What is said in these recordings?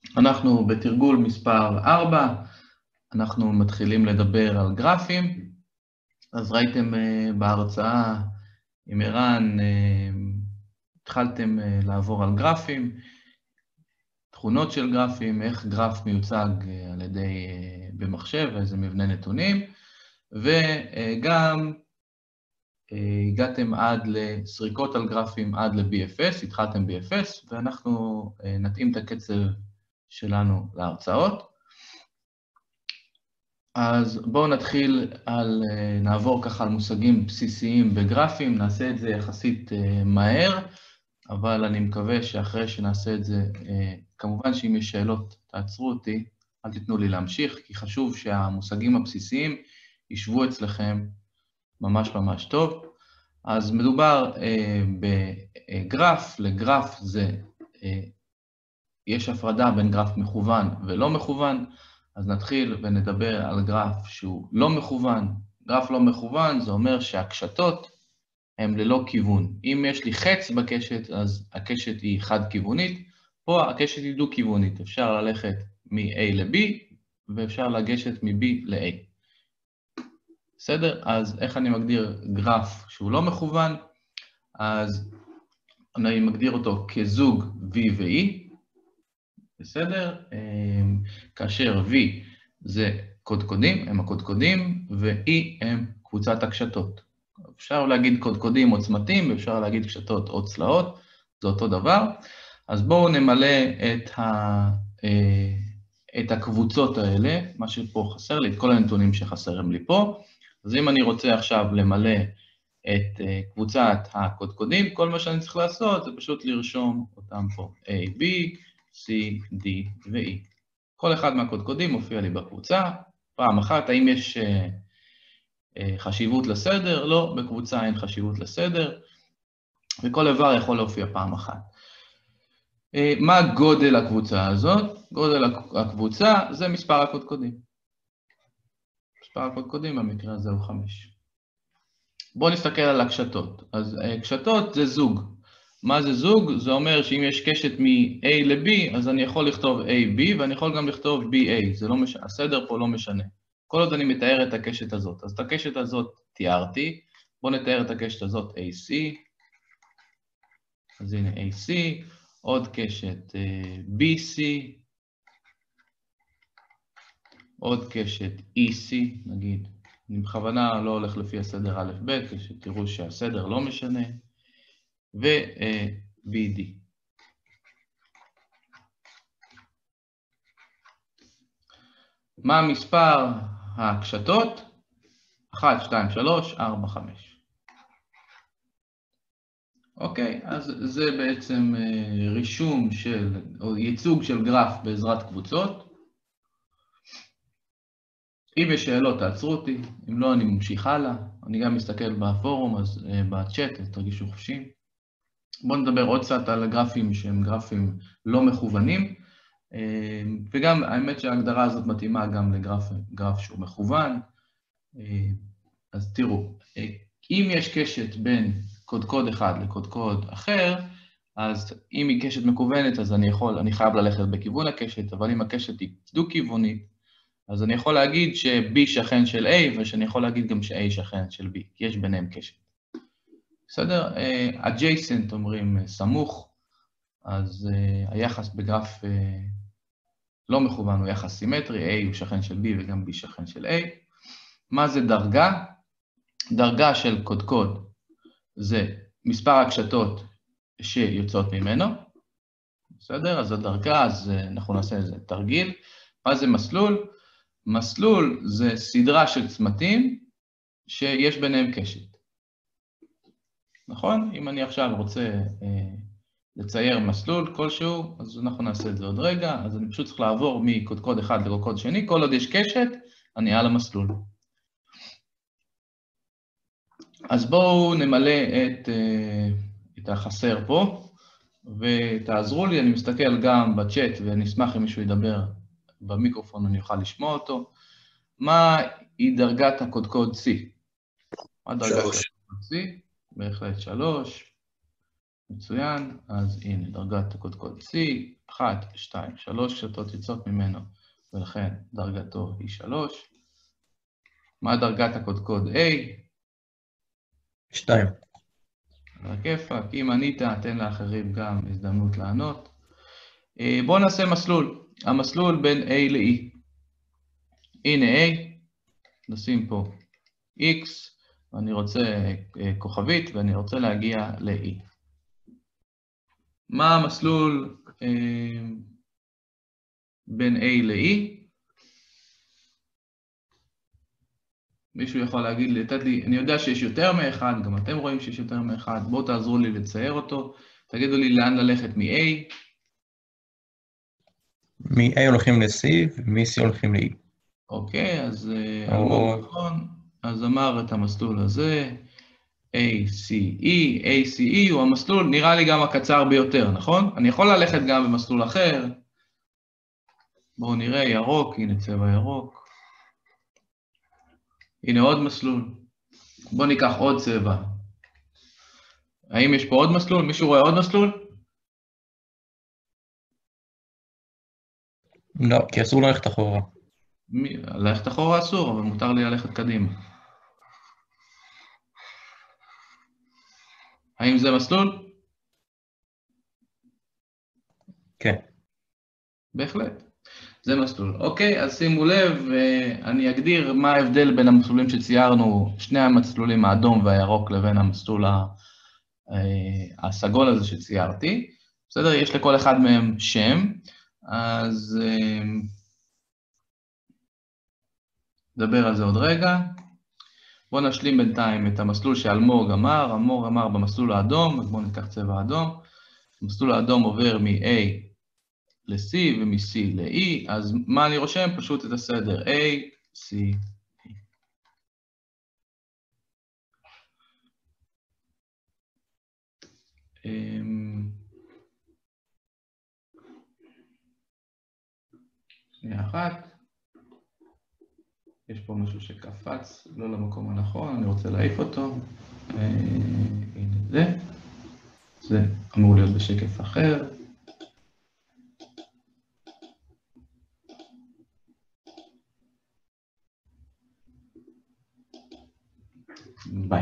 אנחנו בתרגול מספר 4, אנחנו מתחילים לדבר על גרפים. אז ראיתם בהרצאה עם ערן, התחלתם לעבור על גרפים, תכונות של גרפים, איך גרף מיוצג על ידי במחשב, איזה מבנה נתונים, וגם הגעתם עד לסריקות על גרפים, עד ל-BFS, התחלתם BFS, ואנחנו נתאים את הקצב שלנו להרצאות. אז בואו נתחיל נעבור ככה על מושגים בסיסיים בגרפים, נעשה את זה יחסית מהר, אבל אני מקווה שאחרי שנעשה את זה, כמובן שאם יש שאלות תעצרו אותי, אל תיתנו לי להמשיך, כי חשוב שהמושגים הבסיסיים ישבו אצלכם ממש ממש טוב. אז מדובר בגרף, לגרף זה, יש הפרדה בין גרף מכוון ולא מכוון, אז נתחיל ונדבר על גרף שהוא לא מכוון. גרף לא מכוון זה אומר שהקשתות הן ללא כיוון. אם יש לי חץ בקשת, אז הקשת היא חד-כיוונית, פה הקשת היא דו-כיוונית. אפשר ללכת מ-A ל-B, ואפשר לגשת מ-B ל-A. בסדר? אז איך אני מגדיר גרף שהוא לא מכוון? אז אני מגדיר אותו כזוג V ו-E, בסדר? כאשר V זה קודקודים, הם הקודקודים, ו-E הם קבוצת הקשתות. אפשר להגיד קודקודים או צמתים, ואפשר להגיד קשתות או צלעות, זה אותו דבר. אז בואו נמלא את הקבוצות האלה, מה שפה חסר לי, את כל הנתונים שחסרים לי פה. אז אם אני רוצה עכשיו למלא את קבוצת הקודקודים, כל מה שאני צריך לעשות זה פשוט לרשום אותם פה, A, B, C, D ו-E. כל אחד מהקודקודים מופיע לי בקבוצה. פעם אחת, האם יש חשיבות לסדר? לא, בקבוצה אין חשיבות לסדר, וכל איבר יכול להופיע פעם אחת. מה גודל הקבוצה הזאת? גודל הקבוצה זה מספר הקודקודים. מספר הקודקודים במקרה הזה הוא 5. בואו נסתכל על הקשתות. אז קשתות זה זוג. מה זה זוג? זה אומר שאם יש קשת מ-A ל-B, אז אני יכול לכתוב A-B, ואני יכול גם לכתוב B-A. זה לא משנה, הסדר פה לא משנה. כל עוד אני מתאר את הקשת הזאת. אז את הקשת הזאת תיארתי. בואו נתאר את הקשת הזאת AC. אז הנה AC, עוד קשת BC, עוד קשת EC, נגיד. אני בכוונה לא הולך לפי הסדר א' ב', כשתראו שהסדר לא משנה. ו-BD. מה מספר הקשתות? 1, 2, 3, 4, 5. אוקיי, אז זה בעצם רישום או ייצוג של גרף בעזרת קבוצות. אם יש שאלות, תעצרו אותי, אם לא, אני ממשיך הלאה. אני גם מסתכל בפורום, אז בצ'אט, אז תרגישו חופשיים. בואו נדבר עוד קצת על הגרפים שהם גרפים לא מכוונים, וגם האמת שההגדרה הזאת מתאימה גם לגרף שהוא מכוון. אז תראו, אם יש קשת בין קודקוד אחד לקודקוד אחר, אז אם היא קשת מקוונת, אז אני חייב ללכת בכיוון הקשת, אבל אם הקשת היא דו-כיוונית, אז אני יכול להגיד ש-B שכן של A, ושאני יכול להגיד גם ש-A שכן של B, כי יש ביניהם קשת. בסדר? adjacent אומרים סמוך, אז היחס בגרף לא מכוון הוא יחס סימטרי, A הוא שכן של B וגם B שכן של A. מה זה דרגה? דרגה של קודקוד זה מספר הקשתות שיוצאות ממנו. בסדר? אז הדרגה, אז אנחנו נעשה איזה תרגיל. מה זה מסלול? מסלול זה סדרה של צמתים שיש ביניהם קשת. נכון? אם אני עכשיו רוצה לצייר מסלול כלשהו, אז אנחנו נעשה את זה עוד רגע. אז אני פשוט צריך לעבור מקודקוד אחד לקודקוד שני. כל עוד יש קשת, אני על המסלול. אז בואו נמלא את החסר פה, ותעזרו לי. אני מסתכל גם בצ'אט, ואני אשמח אם מישהו ידבר במיקרופון, אני אוכל לשמוע אותו. מה היא דרגת הקודקוד C? מה דרגת הקודקוד C? בהחלט 3. מצוין. אז הנה, דרגת הקודקוד C, 1, 2, 3 קשתות יוצאות ממנו, ולכן דרגתו היא 3. מה דרגת הקודקוד A? 2. על הכיפאק, אם ענית, תן לאחרים גם הזדמנות לענות. בואו נעשה מסלול, המסלול בין A ל-E. הנה A, נשים פה X, ואני רוצה כוכבית, ואני רוצה להגיע ל-E. מה המסלול בין A ל-E? מישהו יכול להגיד לי, לתת לי, אני יודע שיש יותר מאחד, גם אתם רואים שיש יותר מאחד, בואו תעזרו לי לצייר אותו, תגידו לי לאן ללכת מ-A. מ-A הולכים ל-C ומ-C הולכים ל-E. אוקיי, אז אלמוג נכון, אז אמר את המסלול הזה, ACE, ACE הוא המסלול, נראה לי גם הקצר ביותר, נכון? אני יכול ללכת גם במסלול אחר. בואו נראה, ירוק, הנה צבע ירוק. הנה עוד מסלול. בואו ניקח עוד צבע. האם יש פה עוד מסלול? מישהו רואה עוד מסלול? לא, כי אסור ללכת אחורה. ללכת אחורה אסור, אבל מותר לי ללכת קדימה. האם זה מסלול? כן. בהחלט. זה מסלול. אוקיי, אז שימו לב, אני אגדיר מה ההבדל בין המסלולים שציירנו, שני המסלולים האדום והירוק, לבין המסלול הסגול הזה שציירתי. בסדר? יש לכל אחד מהם שם, אז נדבר על זה עוד רגע. בואו נשלים בינתיים את המסלול שאלמוג אמר, אלמוג אמר במסלול האדום, אז בואו ניקח צבע אדום. המסלול האדום עובר מ-A ל-C ומ-C ל-E, אז מה אני רושם? פשוט את הסדר A, C, E. שנייה אחת. יש פה משהו שקפץ, לא למקום הנכון, אני רוצה להעיף אותו. הנה זה. זה אמור להיות בשקף אחר. ביי.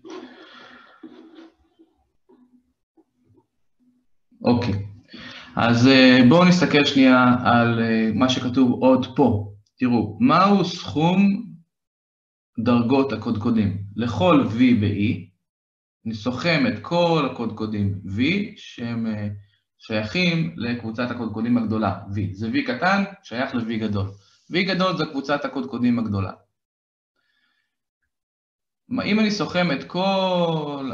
אוקיי. אז בואו נסתכל שנייה על מה שכתוב עוד פה. תראו, מהו סכום דרגות הקודקודים? לכל V ב-E, אני סוכם את כל הקודקודים V, שהם שייכים לקבוצת הקודקודים הגדולה, V. זה V קטן, שייך ל-V גדול. V גדול זה קבוצת הקודקודים הגדולה. אם אני סוכם את כל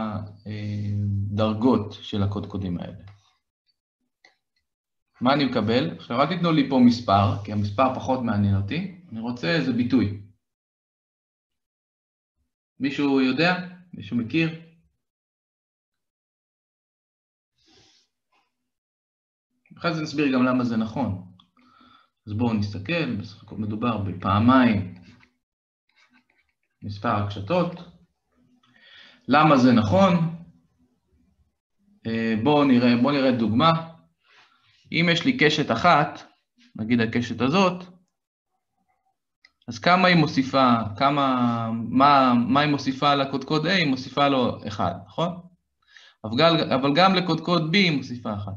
הדרגות של הקודקודים האלה, מה אני מקבל? עכשיו, אל תיתנו לי פה מספר, כי המספר פחות מעניין אותי. אני רוצה איזה ביטוי. מישהו יודע? מישהו מכיר? אחרי זה נסביר גם למה זה נכון. אז בואו נסתכל, בסך הכל מדובר בפעמיים מספר הקשתות. למה זה נכון? בואו נראה דוגמה. אם יש לי קשת אחת, נגיד הקשת הזאת, אז כמה היא מוסיפה, מה היא מוסיפה לקודקוד A? היא מוסיפה לו 1, נכון? אבל גם לקודקוד B היא מוסיפה 1.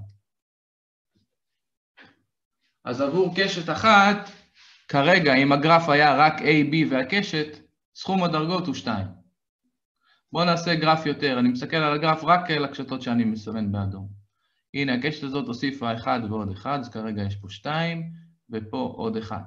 אז עבור קשת אחת, כרגע אם הגרף היה רק A, B והקשת, סכום הדרגות הוא 2. בואו נעשה גרף יותר, אני מסתכל על הגרף רק לקשתות שאני מסמן באדום. הנה הקשת הזאת הוסיפה 1 ועוד 1, אז כרגע יש פה 2 ופה עוד 1.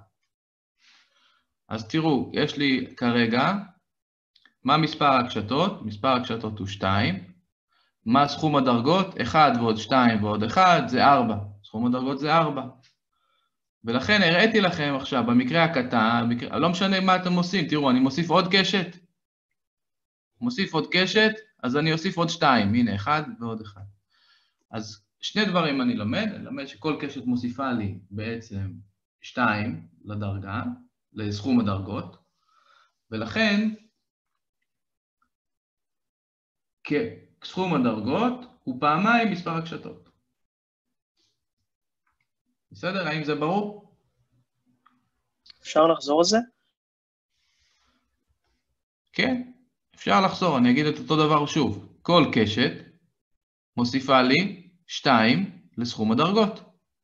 אז תראו, יש לי כרגע, מה מספר הקשתות? מספר הקשתות הוא 2. מה סכום הדרגות? 1 ועוד 2 ועוד 1 זה 4. סכום הדרגות זה 4. ולכן הראיתי לכם עכשיו, במקרה הקטן, לא משנה מה אתם עושים, תראו, אני מוסיף עוד קשת. מוסיף עוד קשת, אז אני אוסיף עוד 2. הנה, 1 ועוד 1. אז שני דברים אני למד שכל קשת מוסיפה לי בעצם 2 לדרגה, לסכום הדרגות, ולכן סכום הדרגות הוא פעמיים מספר הקשתות. בסדר? האם זה ברור? אפשר לחזור על זה? כן, אפשר לחזור, אני אגיד את אותו דבר שוב. כל קשת מוסיפה לי 2 לסכום הדרגות.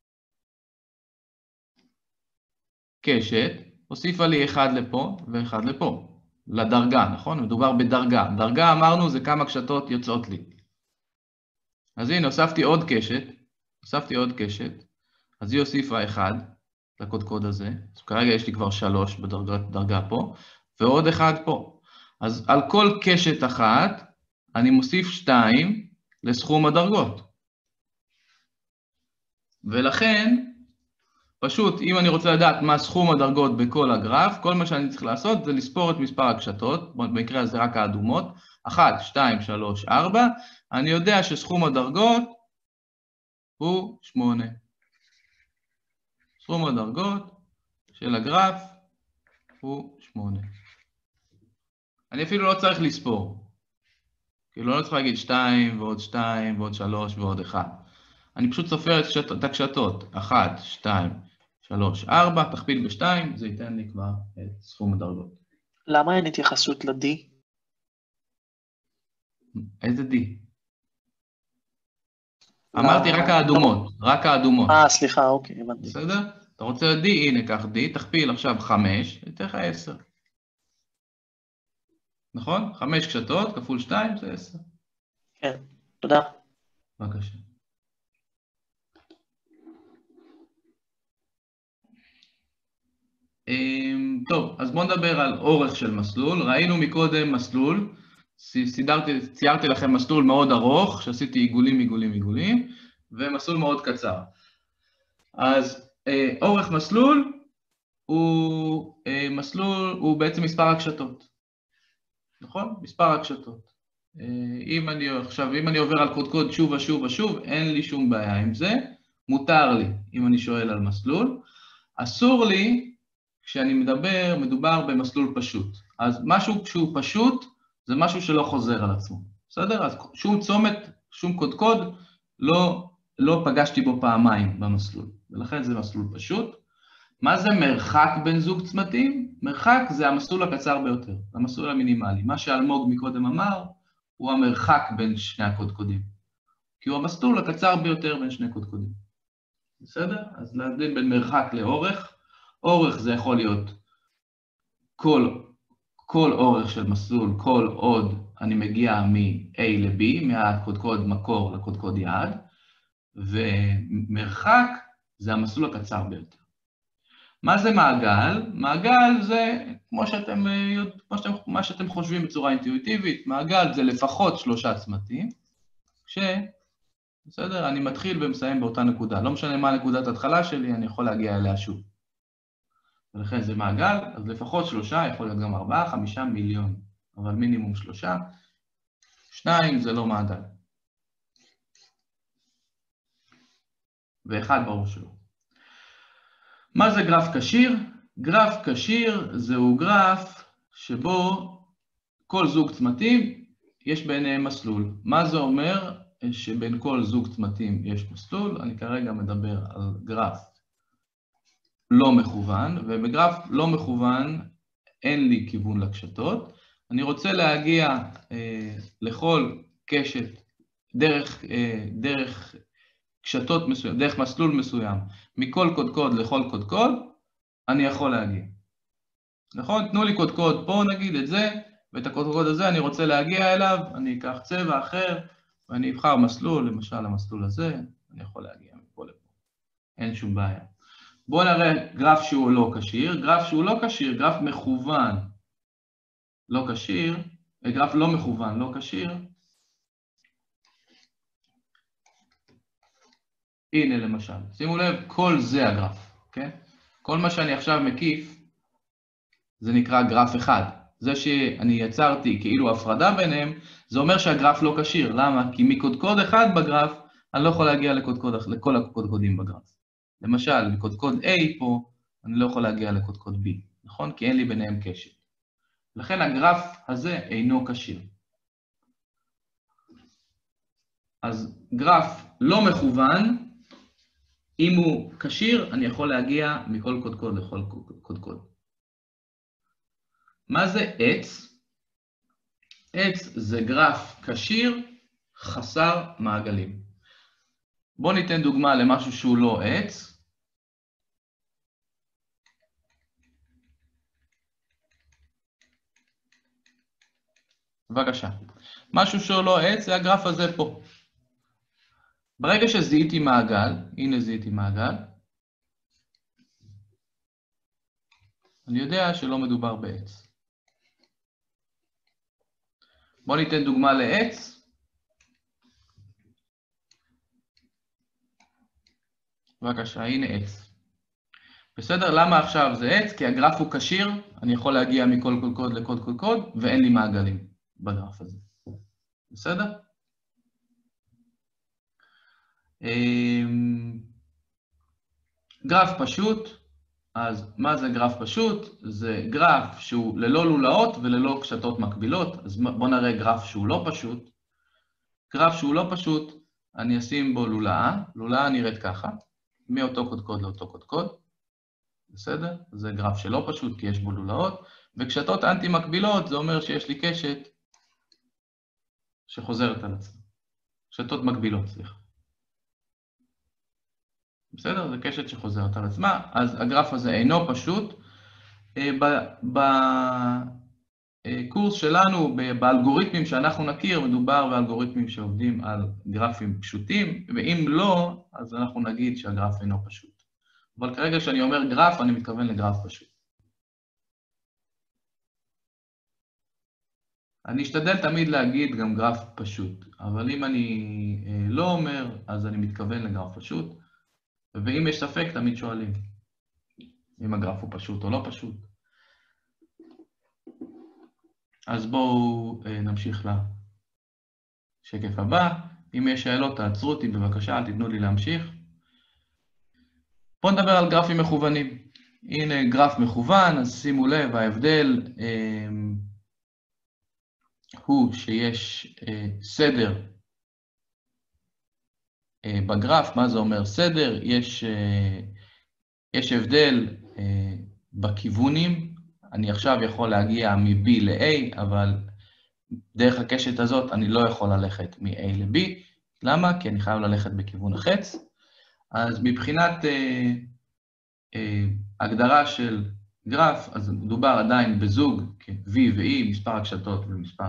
קשת הוסיפה לי 1 לפה ו1 לפה, לדרגה, נכון? מדובר בדרגה. דרגה אמרנו זה כמה קשתות יוצאות לי. אז הנה, הוספתי עוד קשת, אז היא הוסיפה 1 לקודקוד הזה, אז כרגע יש לי כבר 3 בדרגה פה, ועוד 1 פה. אז על כל קשת אחת אני מוסיף 2 לסכום הדרגות. ולכן, פשוט, אם אני רוצה לדעת מה סכום הדרגות בכל הגרף, כל מה שאני צריך לעשות זה לספור את מספר הקשתות, במקרה הזה רק האדומות, 1, 2, 3, 4, אני יודע שסכום הדרגות הוא 8. סכום הדרגות של הגרף הוא 8. אני אפילו לא צריך לספור. כאילו לא צריך להגיד 2 ועוד 2 ועוד 3 ועוד 1. אני פשוט סופר את הקשתות. 1, 2, 3, 4, תכפיל ב-2, זה ייתן לי כבר את סכום הדרגות. למה אין התייחסות ל-D? איזה D? אמרתי רק האדומות, רק האדומות. סליחה, אוקיי, הבנתי. בסדר? אתה רוצה D, הנה קח D, תכפיל עכשיו 5, ייתן לך 10. נכון? 5 קשתות כפול 2 זה 10. כן, תודה. בבקשה. טוב, אז בואו נדבר על אורך של מסלול. ראינו מקודם מסלול, ציירתי לכם מסלול מאוד ארוך, שעשיתי עיגולים, ומסלול מאוד קצר. אז אורך מסלול הוא בעצם מספר הקשתות. נכון? מספר הקשתות. אם אני עובר על קודקוד שוב ושוב, אין לי שום בעיה עם זה. מותר לי, אם אני שואל על מסלול. אסור לי, כשאני מדובר במסלול פשוט. אז משהו שהוא פשוט, זה משהו שלא חוזר על עצמו. בסדר? אז שום צומת, שום קודקוד, לא פגשתי בו פעמיים במסלול. ולכן זה מסלול פשוט. מה זה מרחק בין זוג צמתים? מרחק זה המסלול הקצר ביותר, המסלול המינימלי. מה שאלמוג מקודם אמר, הוא המרחק בין שני הקודקודים. כי הוא המסלול הקצר ביותר בין שני קודקודים. בסדר? אז להבדיל בין מרחק לאורך. אורך זה יכול להיות כל אורך של מסלול, כל עוד אני מגיע מ-A ל-B, מהקודקוד מקור לקודקוד יעד, ומרחק זה המסלול הקצר ביותר. מה זה מעגל? מעגל זה, מה שאתם חושבים בצורה אינטואיטיבית, מעגל זה לפחות 3 צמתים, בסדר? אני מתחיל ומסיים באותה נקודה. לא משנה מה נקודת ההתחלה שלי, אני יכול להגיע אליה שוב. ולכן זה מעגל, אז לפחות 3, יכול להיות גם 4, 5 מיליון, אבל מינימום 3. 2 זה לא מעגל. ו1 ברור שלא. מה זה גרף קשיר? גרף קשיר זהו גרף שבו כל זוג צמתים יש ביניהם מסלול. מה זה אומר שבין כל זוג צמתים יש מסלול? אני כרגע מדבר על גרף לא מכוון, ובגרף לא מכוון אין לי כיוון לקשתות. אני רוצה להגיע לכל קשת דרך קשתות מסוים, דרך מסלול מסוים, מכל קודקוד לכל קודקוד, אני יכול להגיע. נכון? תנו לי קודקוד פה, נגיד את זה, ואת הקודקוד הזה אני רוצה להגיע אליו, אני אקח צבע אחר, ואני אבחר מסלול, למשל המסלול הזה, אני יכול להגיע מפה לפה. אין שום בעיה. בואו נראה גרף שהוא לא קשיר. גרף שהוא לא קשיר, גרף מכוון לא קשיר, גרף לא מכוון לא קשיר. הנה למשל, שימו לב, כל זה הגרף, כן? כל מה שאני עכשיו מקיף, זה נקרא גרף אחד. זה שאני יצרתי כאילו הפרדה ביניהם, זה אומר שהגרף לא קשיר. למה? כי מקודקוד אחד בגרף, אני לא יכול להגיע לכל הקודקודים בגרף. למשל, מקודקוד A פה, אני לא יכול להגיע לקודקוד B, נכון? כי אין לי ביניהם קשר. לכן הגרף הזה אינו קשיר. אז גרף לא מכוון, אם הוא כשיר, אני יכול להגיע מכל קודקוד לכל קודקוד. מה זה עץ? עץ זה גרף כשיר חסר מעגלים. בואו ניתן דוגמה למשהו שהוא לא עץ. בבקשה. משהו שהוא לא עץ זה הגרף הזה פה. ברגע שזיהיתי מעגל, הנה זיהיתי מעגל, אני יודע שלא מדובר בעץ. בואו ניתן דוגמה לעץ. בבקשה, הנה עץ. בסדר? למה עכשיו זה עץ? כי הגרף הוא כשיר, אני יכול להגיע מכל קוד לקוד קוד, ואין לי מעגלים בגרף הזה. בסדר? גרף פשוט, אז מה זה גרף פשוט? זה גרף שהוא ללא לולאות וללא קשתות מקבילות, אז בואו נראה גרף שהוא לא פשוט. גרף שהוא לא פשוט, אני אשים בו לולאה, לולאה נראית ככה, מאותו קודקוד לאותו קודקוד, בסדר? זה גרף שלא פשוט כי יש בו לולאות, וקשתות אנטי מקבילות זה אומר שיש לי קשת שחוזרת על עצמה. קשתות מקבילות, סליחה. בסדר? זה קשת שחוזרת על עצמה, אז הגרף הזה אינו פשוט. בקורס שלנו, באלגוריתמים שאנחנו נכיר, מדובר באלגוריתמים שעובדים על גרפים פשוטים, ואם לא, אז אנחנו נגיד שהגרף אינו פשוט. אבל כרגע כשאני אומר גרף, אני מתכוון לגרף פשוט. אני אשתדל תמיד להגיד גם גרף פשוט, אבל אם אני לא אומר, אז אני מתכוון לגרף פשוט. ואם יש ספק, תמיד שואלים אם הגרף הוא פשוט או לא פשוט. אז בואו נמשיך לשקף הבא. אם יש שאלות, תעצרו אותי בבקשה, אל תיתנו לי להמשיך. בואו נדבר על גרפים מכוונים. הנה גרף מכוון, אז שימו לב, ההבדל הוא שיש סדר בגרף. מה זה אומר סדר? יש הבדל בכיוונים. אני עכשיו יכול להגיע מ-B ל-A, אבל דרך הקשת הזאת אני לא יכול ללכת מ-A ל-B. למה? כי אני חייב ללכת בכיוון החץ. אז מבחינת הגדרה של גרף, אז מדובר עדיין בזוג V ו-E, מספר הקשתות ומספר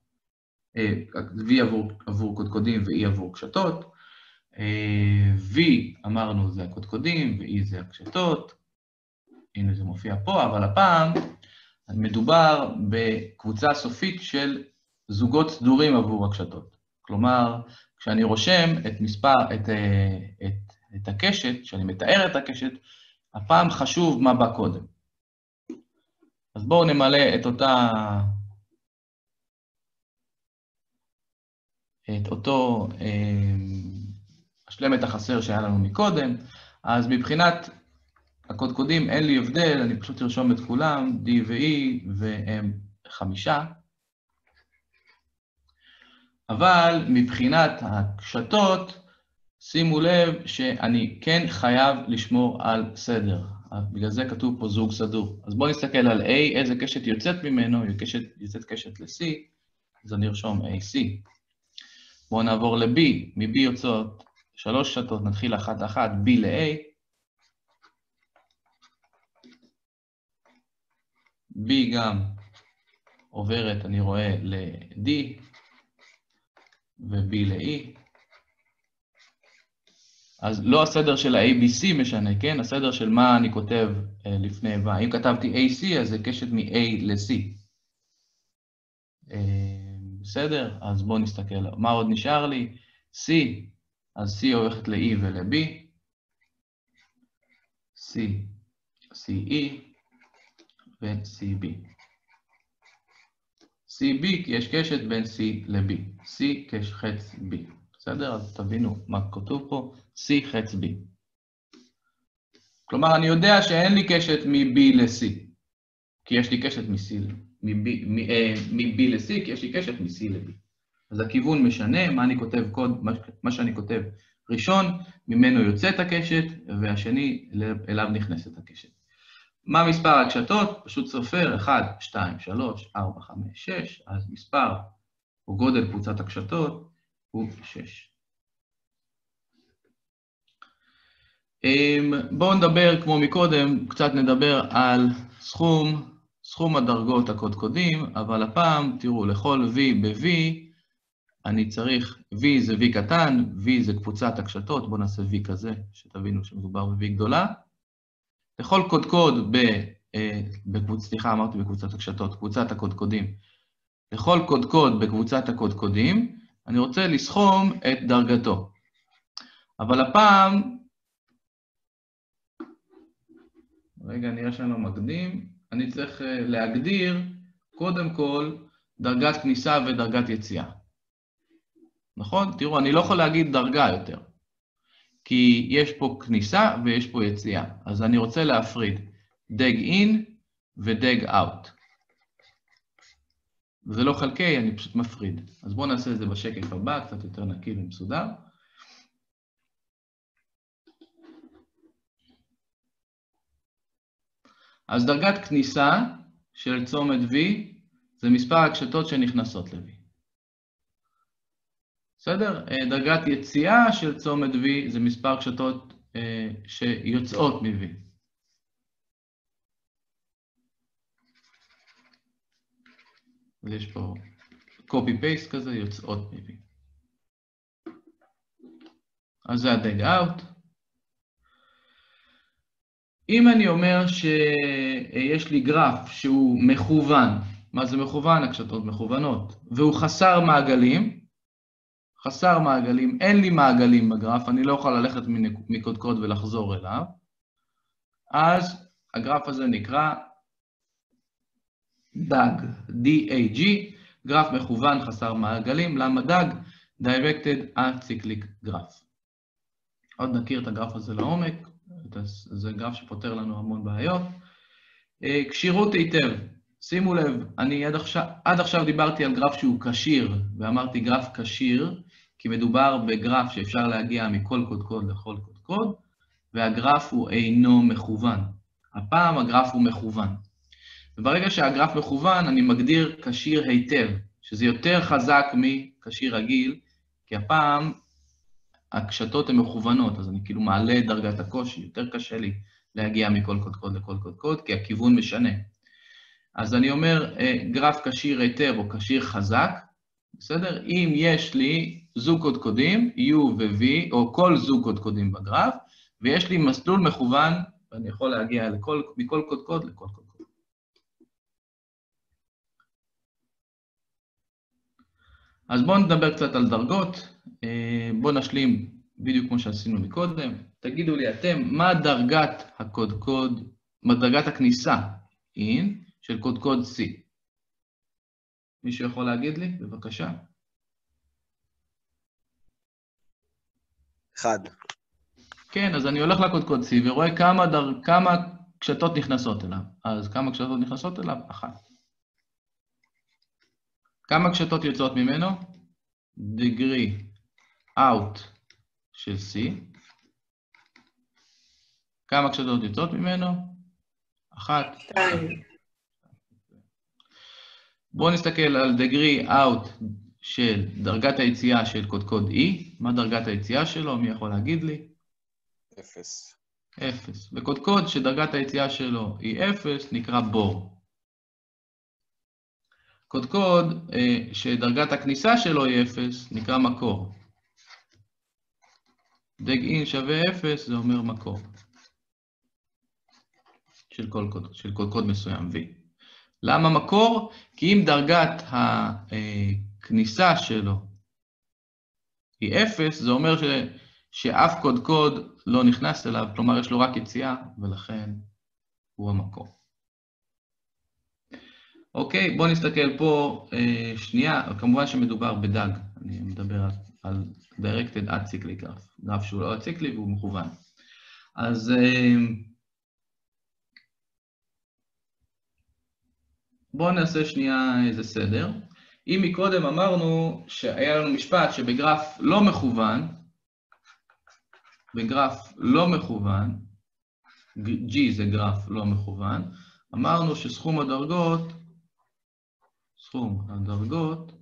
V עבור קודקודים ו-E עבור קשתות. V אמרנו זה הקודקודים ו-E זה הקשתות. הנה זה מופיע פה, אבל הפעם מדובר בקבוצה סופית של זוגות סדורים עבור הקשתות. כלומר, כשאני רושם את הקשת, כשאני מתאר את הקשת, הפעם חשוב מה בא קודם. אז בואו נמלא את אותו השלמת החסר שהיה לנו מקודם. אז מבחינת הקודקודים אין לי הבדל, אני פשוט ארשום את כולם, D ו-E, והם 5. אבל מבחינת הקשתות, שימו לב שאני כן חייב לשמור על סדר. בגלל זה כתוב פה זוג סדור. אז בואו נסתכל על A, איזה קשת יוצאת ממנו, יוצאת קשת ל-C, אז אני ארשום AC. בואו נעבור ל-B, מ-B יוצאות 3 קשתות, נתחיל אחת, B ל-A. B גם עוברת, אני רואה, ל-D, ו-B ל-E. אז לא הסדר של ה-ABC משנה, כן? הסדר של מה אני כותב לפני ו. אם כתבתי AC, אז זה קשת מ-A ל-C. בסדר? אז בואו נסתכל. מה עוד נשאר לי? C, אז C הולכת ל-E ול-B. C, CE ו-CB. CB, כי יש קשת בין C ל-B. C חץ B. בסדר? אז תבינו מה כתוב פה. C חץ B. כלומר, אני יודע שאין לי קשת מ-B ל-C. כי יש לי קשת מ-B ל-C, כי יש לי קשת מ-C ל-B. אז הכיוון משנה, מה שאני כותב ראשון, ממנו יוצאת הקשת, והשני, אליו נכנסת הקשת. מה מספר הקשתות? פשוט סופר 1, 2, 3, 4, 5, 6, אז מספר או גודל קבוצת הקשתות הוא 6. בואו נדבר, כמו מקודם, קצת נדבר על סכום הדרגות הקודקודים, אבל הפעם, תראו, לכל V ב-V, אני צריך, V זה V קטן, V זה קבוצת הקשתות, בואו נעשה V כזה, שתבינו שמדובר ב-V גדולה. לכל קודקוד אמרתי בקבוצת הקשתות, קבוצת הקודקודים. לכל קודקוד בקבוצת הקודקודים, אני רוצה לסכום את דרגתו. אבל הפעם, רגע, נראה שאני לא מקדים, אני צריך להגדיר קודם כל דרגת כניסה ודרגת יציאה. נכון? תראו, אני לא יכול להגיד דרגה יותר, כי יש פה כניסה ויש פה יציאה. אז אני רוצה להפריד דג אין ודג אאוט. זה לא חלקי, אני פשוט מפריד. אז בואו נעשה את זה בשקף הבא, קצת יותר נקי ומסודר. אז דרגת כניסה של צומת V זה מספר הקשתות שנכנסות ל-V. בסדר? דרגת יציאה של צומת V זה מספר קשתות שיוצאות מ-V. אז יש פה copy-paste כזה, יוצאות מ-V. אז זה הדג out. אם אני אומר שיש לי גרף שהוא מכוון, מה זה מכוון? הקשתות מכוונות, והוא חסר מעגלים, אין לי מעגלים בגרף, אני לא יכול ללכת מקודקוד ולחזור אליו, אז הגרף הזה נקרא דג, D-A-G, גרף מכוון חסר מעגלים. למה דג? Directed Acyclic Graph. עוד נכיר את הגרף הזה לעומק, זה גרף שפותר לנו המון בעיות. קשירות היטב, שימו לב, אני עד עכשיו דיברתי על גרף שהוא קשיר, ואמרתי גרף קשיר, כי מדובר בגרף שאפשר להגיע מכל קודקוד לכל קודקוד, והגרף הוא אינו מכוון. הפעם הגרף הוא מכוון. וברגע שהגרף מכוון, אני מגדיר קשיר היטב, שזה יותר חזק מקשיר רגיל, כי הפעם הקשתות הן מכוונות, אז אני כאילו מעלה את דרגת הקושי, יותר קשה לי להגיע מכל קודקוד לכל קודקוד, כי הכיוון משנה. אז אני אומר גרף קשיר היטב או קשיר חזק, בסדר? אם יש לי זוג קודקודים, U ו-V, או כל זוג קודקודים בגרף, ויש לי מסלול מכוון, ואני יכול להגיע מכל קודקוד לכל קודקוד. אז בואו נדבר קצת על דרגות, בואו נשלים בדיוק כמו שעשינו מקודם. תגידו לי אתם, מה דרגת הקודקוד, מה דרגת הכניסה, in, של קודקוד C? מישהו יכול להגיד לי? בבקשה. 1. כן, אז אני הולך לקודקוד C ורואה כמה קשתות נכנסות אליו. אז כמה קשתות נכנסות אליו? 1. כמה קשתות יוצאות ממנו? degree out של C. כמה קשתות יוצאות ממנו? 1. בואו נסתכל על degree out של דרגת היציאה של קודקוד E. מה דרגת היציאה שלו? מי יכול להגיד לי? 0. 0. וקודקוד שדרגת היציאה שלו היא 0 נקרא בור. קודקוד שדרגת הכניסה שלו היא 0 נקרא מקור. דג אין שווה 0 זה אומר מקור. של קודקוד מסוים V. למה מקור? כי אם דרגת הכניסה שלו היא 0, זה אומר שאף קודקוד לא נכנס אליו, כלומר יש לו רק יציאה, ולכן הוא המקור. אוקיי, בואו נסתכל פה שנייה, כמובן שמדובר בדג, אני מדבר על Directed Acyclic Graph, גרף שהוא לא אציקלי והוא מכוון. אז בואו נעשה שנייה איזה סדר. אם מקודם אמרנו שהיה לנו משפט שבגרף לא מכוון, בגרף לא מכוון, G זה גרף לא מכוון, אמרנו שסכום הדרגות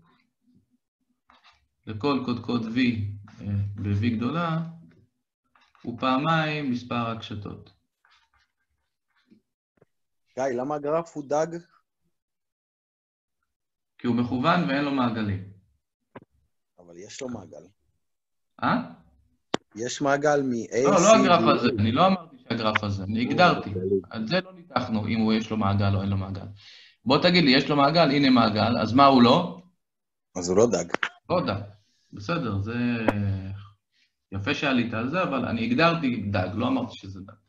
לכל קודקוד V ב-V גדולה, הוא פעמיים מספר הקשתות. גיא, למה הגרף הוא דג? כי הוא מכוון ואין לו מעגלים. אבל יש לו מעגל. יש מעגל מ-A, לא, C, לא הגרף D. הזה, אני לא אמרתי שהגרף הזה, אני הגדרתי. על זה לא ניתחנו אם יש לו מעגל או אין לו מעגל. בוא תגיד לי, יש לו מעגל, הנה מעגל, אז מה הוא לא? אז הוא לא דג. לא דג. בסדר, זה יפה שעלית על זה, אבל אני הגדרתי דג, לא אמרתי שזה דג.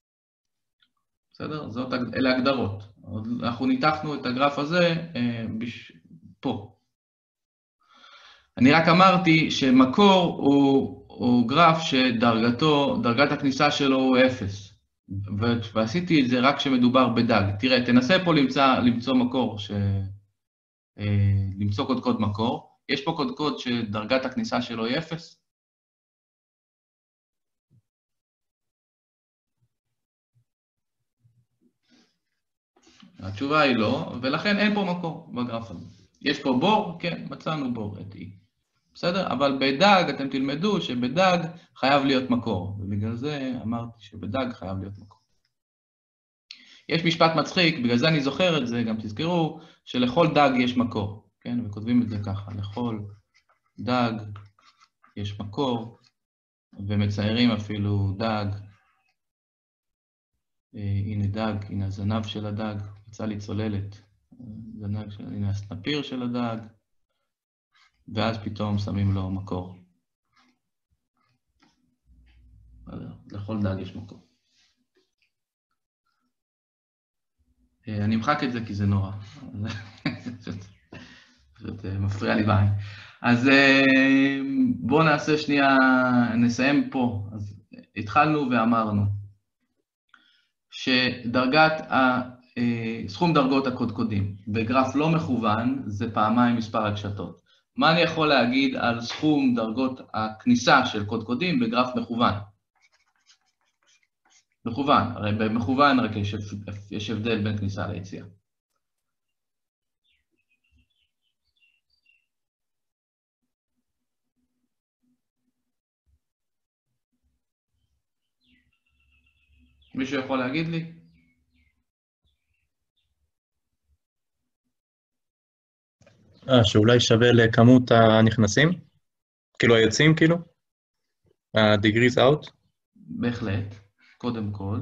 בסדר? אלה הגדרות. אנחנו ניתחנו את הגרף הזה פה. אני רק אמרתי שמקור הוא גרף שדרגת הכניסה שלו הוא 0. ועשיתי את זה רק כשמדובר בדג. תראה, תנסה פה למצוא מקור, למצוא קודקוד מקור. יש פה קודקוד שדרגת הכניסה שלו היא 0? התשובה היא לא, ולכן אין פה מקור בגרף הזה. יש פה בור? כן, מצאנו בור, את E. בסדר? אבל בדג, אתם תלמדו שבדג חייב להיות מקור, ובגלל זה אמרתי שבדג חייב להיות מקור. יש משפט מצחיק, בגלל זה אני זוכר את זה, גם תזכרו, שלכל דג יש מקור, כן? וכותבים את זה ככה, לכל דג יש מקור, ומציירים אפילו דג. הנה דג, הנה הזנב של הדג, יצא לי צוללת, הנה הסנפיר של הדג, ואז פתאום שמים לו מקור. לכל דג יש מקור. אני אמחק את זה כי זה נורא. פשוט מפריע לי בעין. אז בואו נעשה שנייה, נסיים פה. אז התחלנו ואמרנו סכום דרגות הקודקודים בגרף לא מכוון זה פעמיים מספר הקשתות. מה אני יכול להגיד על סכום דרגות הכניסה של קודקודים בגרף מכוון? מכוון, הרי במכוון רק יש הבדל בין כניסה ליציאה. מישהו יכול להגיד לי? שאולי שווה לכמות הנכנסים? כאילו היוצאים כאילו? ה-degrees out? בהחלט, קודם כל.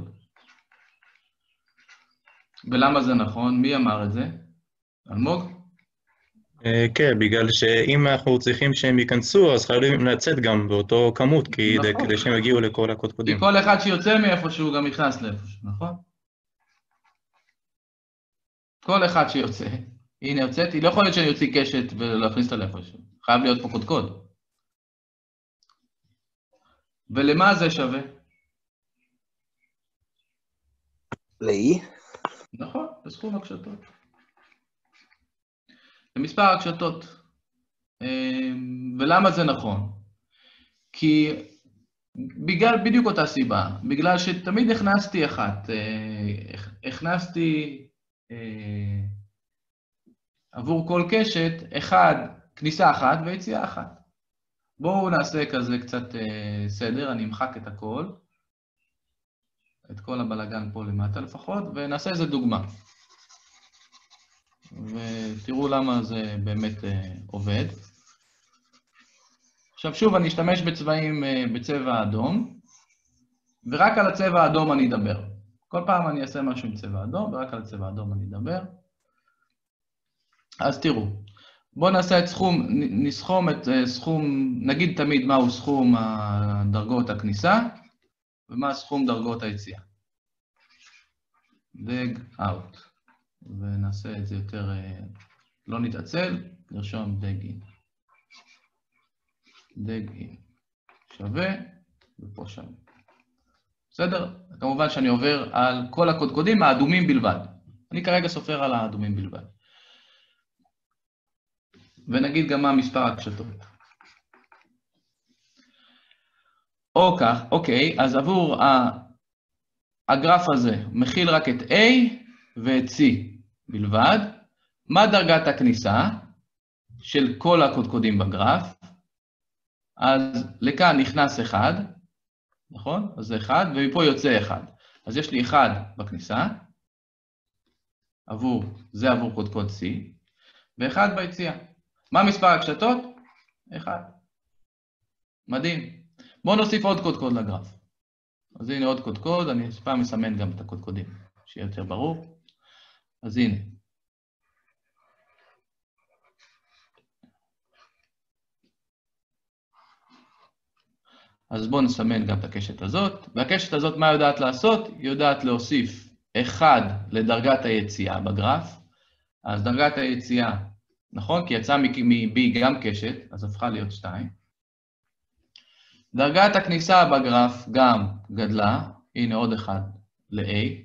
ולמה זה נכון? מי אמר את זה? אלמוג? כן, בגלל שאם אנחנו צריכים שהם ייכנסו, אז חייבים לצאת גם באותו כמות, כדי שהם יגיעו לכל הקודקודים. כי כל אחד שיוצא מאיפשהו גם נכנס לאיפשהו, נכון? כל אחד שיוצא. הנה יוצאתי, לא יכול להיות שאני יוציא קשת ולהכניס אותה לאיפשהו. חייב להיות פה קודקוד. ולמה זה שווה? לאי? נכון, לסכום הקשתות. למספר הקשתות. ולמה זה נכון? כי בגלל בדיוק אותה סיבה, בגלל שתמיד הכנסתי הכנסתי עבור כל קשת כניסה אחת ויציאה אחת. בואו נעשה כזה קצת סדר, אני אמחק את הכל, את כל הבלגן פה למטה לפחות, ונעשה איזה דוגמה. ותראו למה זה באמת עובד. עכשיו שוב אני אשתמש בצבעים בצבע אדום, ורק על הצבע האדום אני אדבר. כל פעם אני אעשה משהו עם צבע אדום, ורק על הצבע האדום אני אדבר. אז תראו, בואו נעשה את נסכום את סכום, נגיד תמיד מהו סכום דרגות הכניסה, ומה סכום דרגות היציאה. דג אאוט. ונעשה את זה יותר, לא נתעצל, נרשום דג אין. דג אין. שווה, ופה שווה. בסדר? כמובן שאני עובר על כל הקודקודים האדומים בלבד. אני כרגע סופר על האדומים בלבד. ונגיד גם מה מספר הקשתות. או כך, אוקיי, אז עבור הגרף הזה מכיל רק את A ואת C בלבד. מה דרגת הכניסה של כל הקודקודים בגרף? אז לכאן נכנס 1, נכון? אז זה 1, ומפה יוצא 1. אז יש לי 1 בכניסה, זה עבור קודקוד C, ו1 ביציאה. מה מספר הקשתות? 1. מדהים. בואו נוסיף עוד קודקוד לגרף. אז הנה עוד קודקוד, אני פעם מסמן גם את הקודקודים, שיהיה יותר ברור. אז הנה. אז בואו נסמן גם את הקשת הזאת, והקשת הזאת מה יודעת לעשות? היא יודעת להוסיף 1 לדרגת היציאה בגרף, אז דרגת היציאה, נכון? כי יצא מ-B גם קשת, אז הפכה להיות 2. דרגת הכניסה בגרף גם גדלה, הנה עוד 1 ל-A,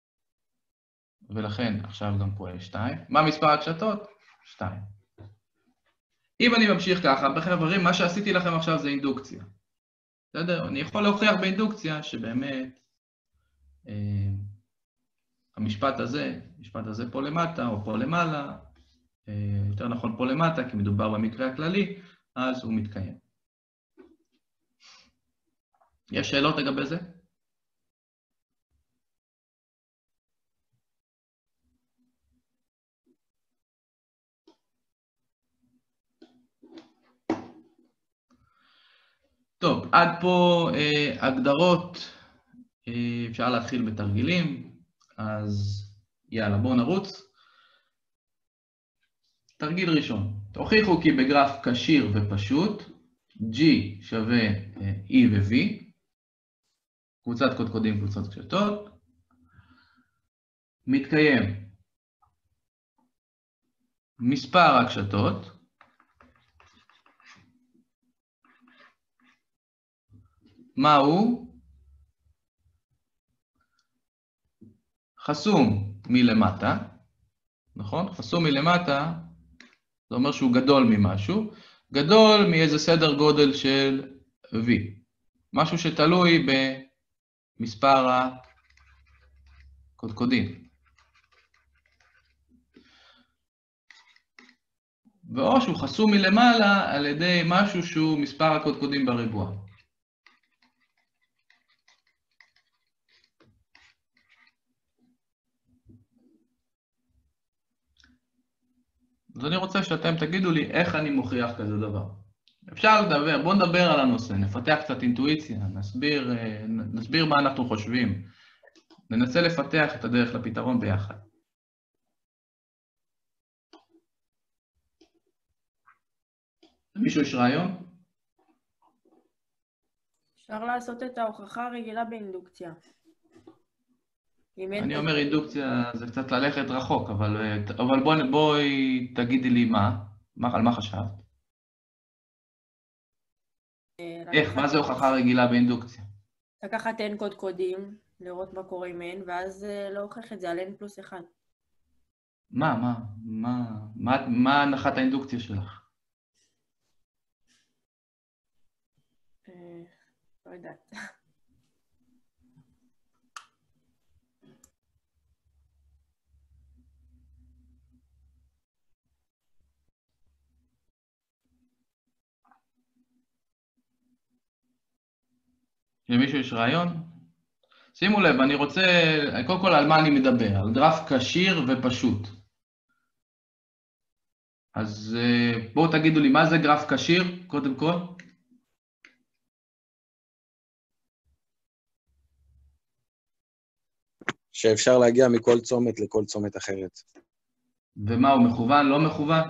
ולכן עכשיו גם פה יש 2. מה מספר הקשתות? 2. אם אני ממשיך ככה, בחברים, מה שעשיתי לכם עכשיו זה אינדוקציה. בסדר? אני יכול להוכיח באינדוקציה שבאמת המשפט הזה פה למטה או פה למעלה, יותר נכון פה למטה, כי מדובר במקרה הכללי, אז הוא מתקיים. יש שאלות לגבי זה? טוב, עד פה הגדרות, אפשר להתחיל בתרגילים, אז יאללה, בואו נרוץ. תרגיל ראשון, תוכיחו כי בגרף קשיר ופשוט, G שווה E ו-V, קבוצת קודקודים, קבוצות קשתות, מתקיים מספר הקשתות, מהו? חסום מלמטה, נכון? חסום מלמטה, זה אומר שהוא גדול ממשהו, גדול מאיזה סדר גודל של V, משהו שתלוי במספר הקודקודים. ואו שהוא חסום מלמעלה על ידי משהו שהוא מספר הקודקודים בריבוע. אז אני רוצה שאתם תגידו לי איך אני מוכיח כזה דבר. אפשר לדבר, בואו נדבר על הנושא, נפתח קצת אינטואיציה, נסביר מה אנחנו חושבים, ננסה לפתח את הדרך לפתרון ביחד. מישהו יש רעיון? אפשר לעשות את ההוכחה הרגילה באינדוקציה. אני אומר אינדוקציה זה קצת ללכת רחוק, אבל בואי תגידי לי על מה חשבת? איך, מה זה הוכחה רגילה באינדוקציה? לקחת n קודקודים, לראות מה קורה עם n, ואז להוכיח את זה על n+1. מה הנחת האינדוקציה שלך? לא יודעת. למישהו יש רעיון? שימו לב, אני רוצה, קודם כל על מה אני מדבר, על גרף קשיר ופשוט. אז בואו תגידו לי, מה זה גרף קשיר, קודם כל? שאפשר להגיע מכל צומת לכל צומת אחרת. ומה, הוא מכוון, לא מכוון?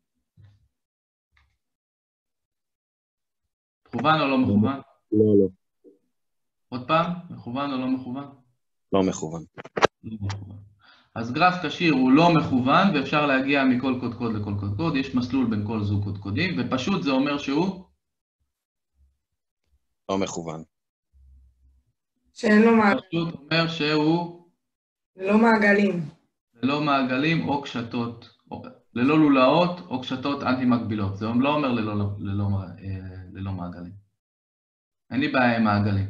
מכוון או לא מכוון? לא. עוד פעם, מכוון או לא מכוון? לא מכוון. לא מכוון. אז גרף קשיר הוא לא מכוון, ואפשר להגיע מכל קודקוד לכל קודקוד, יש מסלול בין כל זוג קודקודים, ופשוט זה אומר שהוא? לא מכוון. שאין לו מעגלים. פשוט אומר שהוא? ללא מעגלים. ללא מעגלים או קשתות, ללא לולאות או קשתות אנטי מקבילות, זה לא אומר ללא מעגלים. אין לי בעיה עם מעגלים.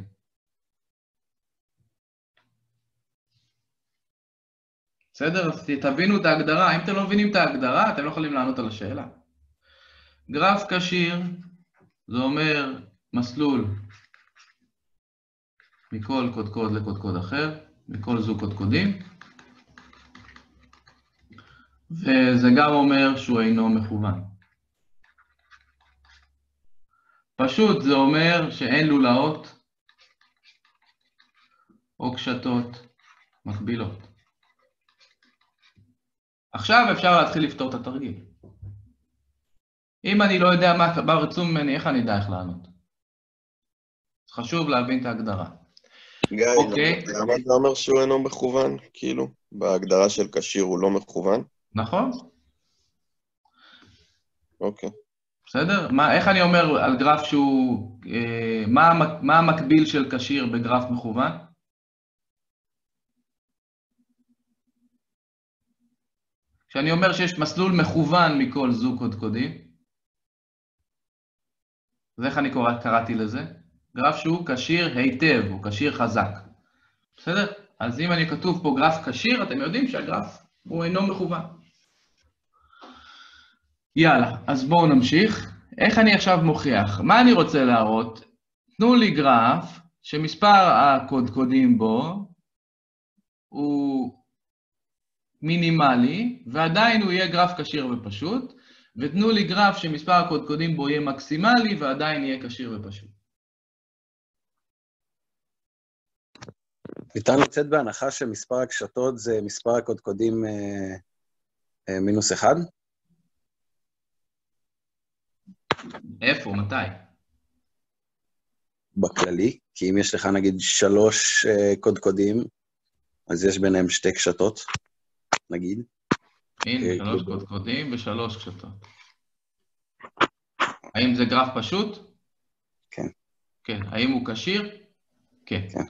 בסדר? אז תבינו את ההגדרה. אם אתם לא מבינים את ההגדרה, אתם לא יכולים לענות על השאלה. גרף קשיר, זה אומר מסלול מכל קודקוד לקודקוד אחר, מכל זוג קודקודים, וזה גם אומר שהוא אינו מכוון. פשוט זה אומר שאין לולאות או קשתות מקבילות. עכשיו אפשר להתחיל לפתור את התרגיל. אם אני לא יודע מה רצו ממני, איך אני יודע איך לענות? חשוב להבין את ההגדרה. גיא, למה אתה אומר שהוא אינו מכוון? כאילו, בהגדרה של קשיר הוא לא מכוון? נכון. אוקיי. בסדר? איך אני אומר על גרף שהוא... מה המקביל של קשיר בגרף מכוון? כשאני אומר שיש מסלול מכוון מכל זוג קודקודים, אז איך אני קראתי לזה? גרף שהוא קשיר היטב, הוא קשיר חזק. בסדר? אז אם אני כתוב פה גרף קשיר, אתם יודעים שהגרף הוא אינו מכוון. יאללה, אז בואו נמשיך. איך אני עכשיו מוכיח? מה אני רוצה להראות? תנו לי גרף שמספר הקודקודים בו הוא מינימלי, ועדיין הוא יהיה גרף קשיר ופשוט, ותנו לי גרף שמספר הקודקודים בו יהיה מקסימלי, ועדיין יהיה קשיר ופשוט. ניתן לצאת בהנחה שמספר הקשתות זה מספר הקודקודים מינוס 1? איפה? מתי? בכללי, כי אם יש לך נגיד 3 קודקודים, אז יש ביניהם 2 קשתות, נגיד. הנה, 3 קודקודים ו3 קשתות. האם זה גרף פשוט? כן. כן. האם הוא קשיר? כן. כן.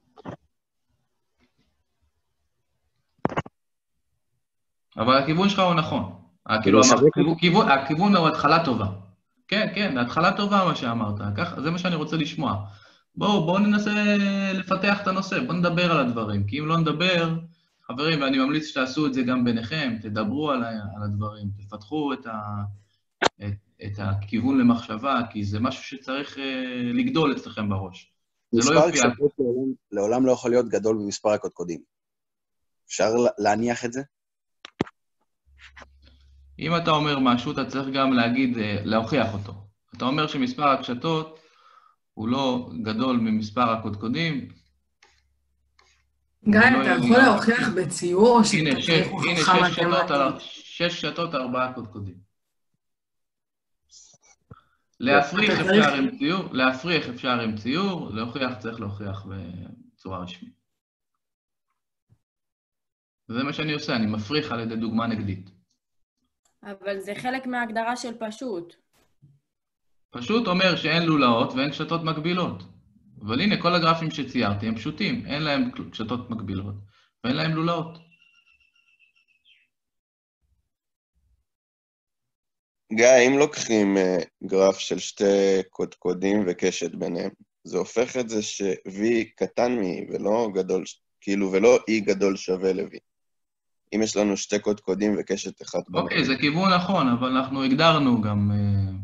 אבל הכיוון שלך הוא נכון. הכיוון הוא התחלה טובה. כן, כן, התחלה טובה מה שאמרת. זה מה שאני רוצה לשמוע. בואו ננסה לפתח את הנושא, בואו נדבר על הדברים. כי אם לא נדבר, חברים, ואני ממליץ שתעשו את זה גם ביניכם, תדברו על הדברים, תפתחו את הכיוון למחשבה, כי זה משהו שצריך לגדול אצלכם בראש. מספר הקשתות לעולם לא יכול להיות גדול ממספר הקודקודים. אפשר להניח את זה? אם אתה אומר משהו, אתה צריך גם להוכיח אותו. אתה אומר שמספר הקשתות הוא לא גדול ממספר הקודקודים. גיא, אתה יכול להוכיח בציור או שאתה צריך הוכחה מתמטית? הנה, 6 קשתות, 4 קודקודים. להפריך אפשר עם ציור, להוכיח צריך להוכיח בצורה רשמית. זה מה שאני עושה, אני מפריך על ידי דוגמה נגדית. אבל זה חלק מההגדרה של פשוט. פשוט אומר שאין לולאות ואין קשתות מקבילות. אבל הנה, כל הגרפים שציירתי הם פשוטים, אין להם קשתות מקבילות ואין להם לולאות. גיא, אם לוקחים גרף של 2 קודקודים וקשת ביניהם, זה הופך את זה ש-V קטן מ-E ולא גדול, כאילו, ולא E גדול שווה ל-V. אם יש לנו 2 קודקודים וקשת אחת ביניהם. אוקיי, זה כיוון נכון, אבל אנחנו הגדרנו גם...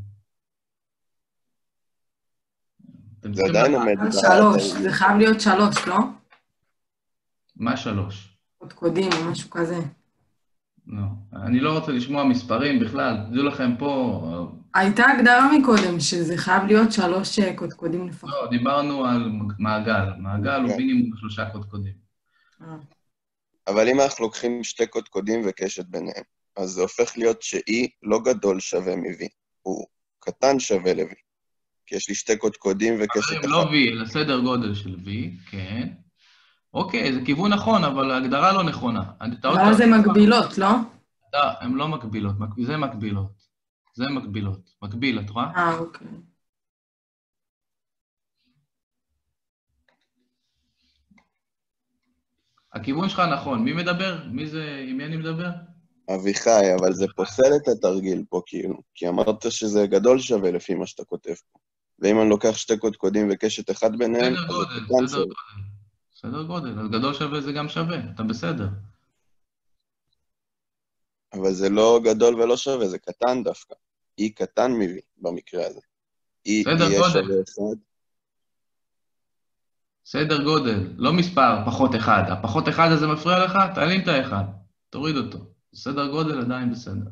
זה עדיין עומד. 3, זה חייב להיות 3, לא? מה 3? קודקודים או משהו כזה. לא, אני לא רוצה לשמוע מספרים בכלל, תדעו לכם פה... הייתה הגדרה מקודם שזה חייב להיות 3 קודקודים לפחות. לא, דיברנו על מעגל, מעגל הוא מינימום 3 קודקודים. אבל אם אנחנו לוקחים 2 קודקודים וקשת ביניהם, אז זה הופך להיות ש-E לא גדול שווה מ-V, הוא קטן שווה ל-V. כי יש לי 2 קודקודים וקשת אחת. לא V, אלא סדר גודל של V, כן. אוקיי, זה כיוון נכון, אבל ההגדרה לא נכונה. אבל זה מקבילות, לא? הן לא מקבילות, זה מקבילות. זה מקבילות. מקביל, את רואה? אוקיי. הכיוון שלך נכון. מי מדבר? עם מי אני מדבר? אביחי, אבל זה פוסל את התרגיל פה, כאילו, כי אמרת שזה גדול שווה לפי מה שאתה כותב פה. ואם אני לוקח שתי קודקודים וקשת אחד ביניהם, סדר אז גודל, הקטן סדר שווה. גודל. סדר גודל, אז גדול שווה זה גם שווה, אתה בסדר. אבל זה לא גדול ולא שווה, זה קטן דווקא. E קטן מ-V במקרה הזה. E סדר יהיה גודל. שווה 1. סדר גודל, לא מספר פחות אחד. הפחות אחד הזה מפריע לך? תעלים את האחד, תוריד אותו. סדר גודל עדיין בסדר.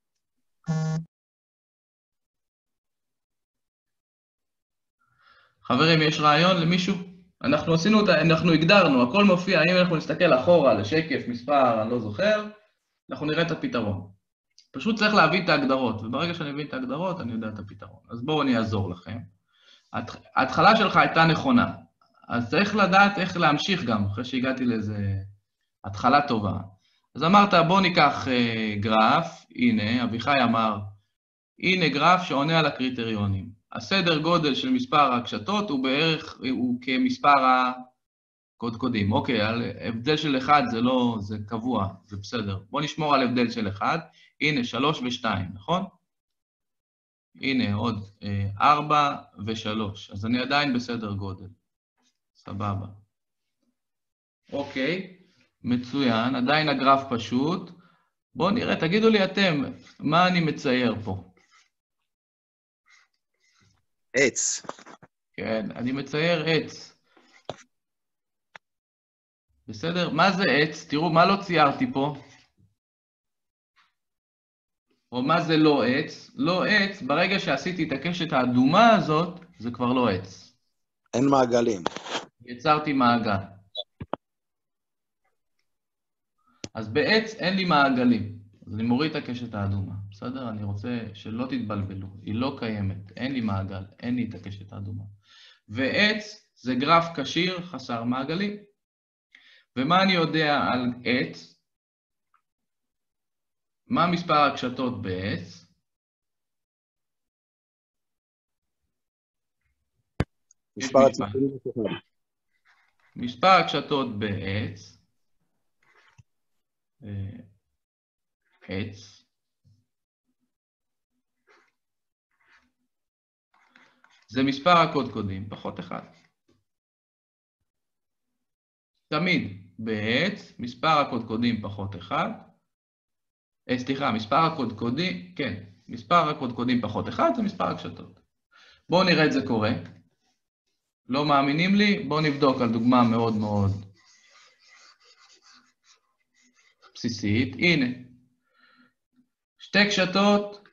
חברים, יש רעיון למישהו? אנחנו הגדרנו, הכל מופיע, אם אנחנו נסתכל אחורה לשקף, מספר, אני לא זוכר, אנחנו נראה את הפתרון. פשוט צריך להבין את ההגדרות, וברגע שאני מבין את ההגדרות, אני יודע את הפתרון. אז בואו אני אעזור לכם. ההתחלה שלך הייתה נכונה, אז צריך לדעת איך להמשיך גם, אחרי שהגעתי לאיזו התחלה טובה. אז אמרת, בואו ניקח גרף, הנה, אביחי אמר, הנה גרף שעונה על הקריטריונים. הסדר גודל של מספר הקשתות הוא כמספר הקודקודים. אוקיי, על הבדל של 1 זה לא, זה קבוע, זה בסדר. בואו נשמור על הבדל של 1. הנה, 3 ו-2, נכון? הנה, עוד 4 ו-3. אז אני עדיין בסדר גודל. סבבה. אוקיי, מצוין. עדיין הגרף פשוט. בואו נראה, תגידו לי אתם, מה אני מצייר פה? עץ. כן, אני מצייר עץ. בסדר? מה זה עץ? תראו, מה לא ציירתי פה? או מה זה לא עץ? לא עץ, ברגע שעשיתי את הקשת האדומה הזאת, זה כבר לא עץ. אין מעגלים. יצרתי מעגל. אז בעץ אין לי מעגלים. אז אני מוריד את הקשת האדומה. בסדר? אני רוצה שלא תתבלבלו. היא לא קיימת. אין לי מעגל. אין לי את הקשת האדומה. ועץ זה גרף קשיר חסר מעגלים. ומה אני יודע על עץ? מה מספר הקשתות בעץ? מספר הצמחים זה מספר הקשתות בעץ, עץ, זה מספר הקודקודים, פחות 1. תמיד בעץ, מספר הקודקודים פחות 1, סליחה, מספר הקודקודים, כן, מספר הקודקודים פחות 1 זה מספר הקשתות. בואו נראה את זה קורה. לא מאמינים לי? בואו נבדוק על דוגמה מאוד מאוד בסיסית. הנה, שתי קשתות,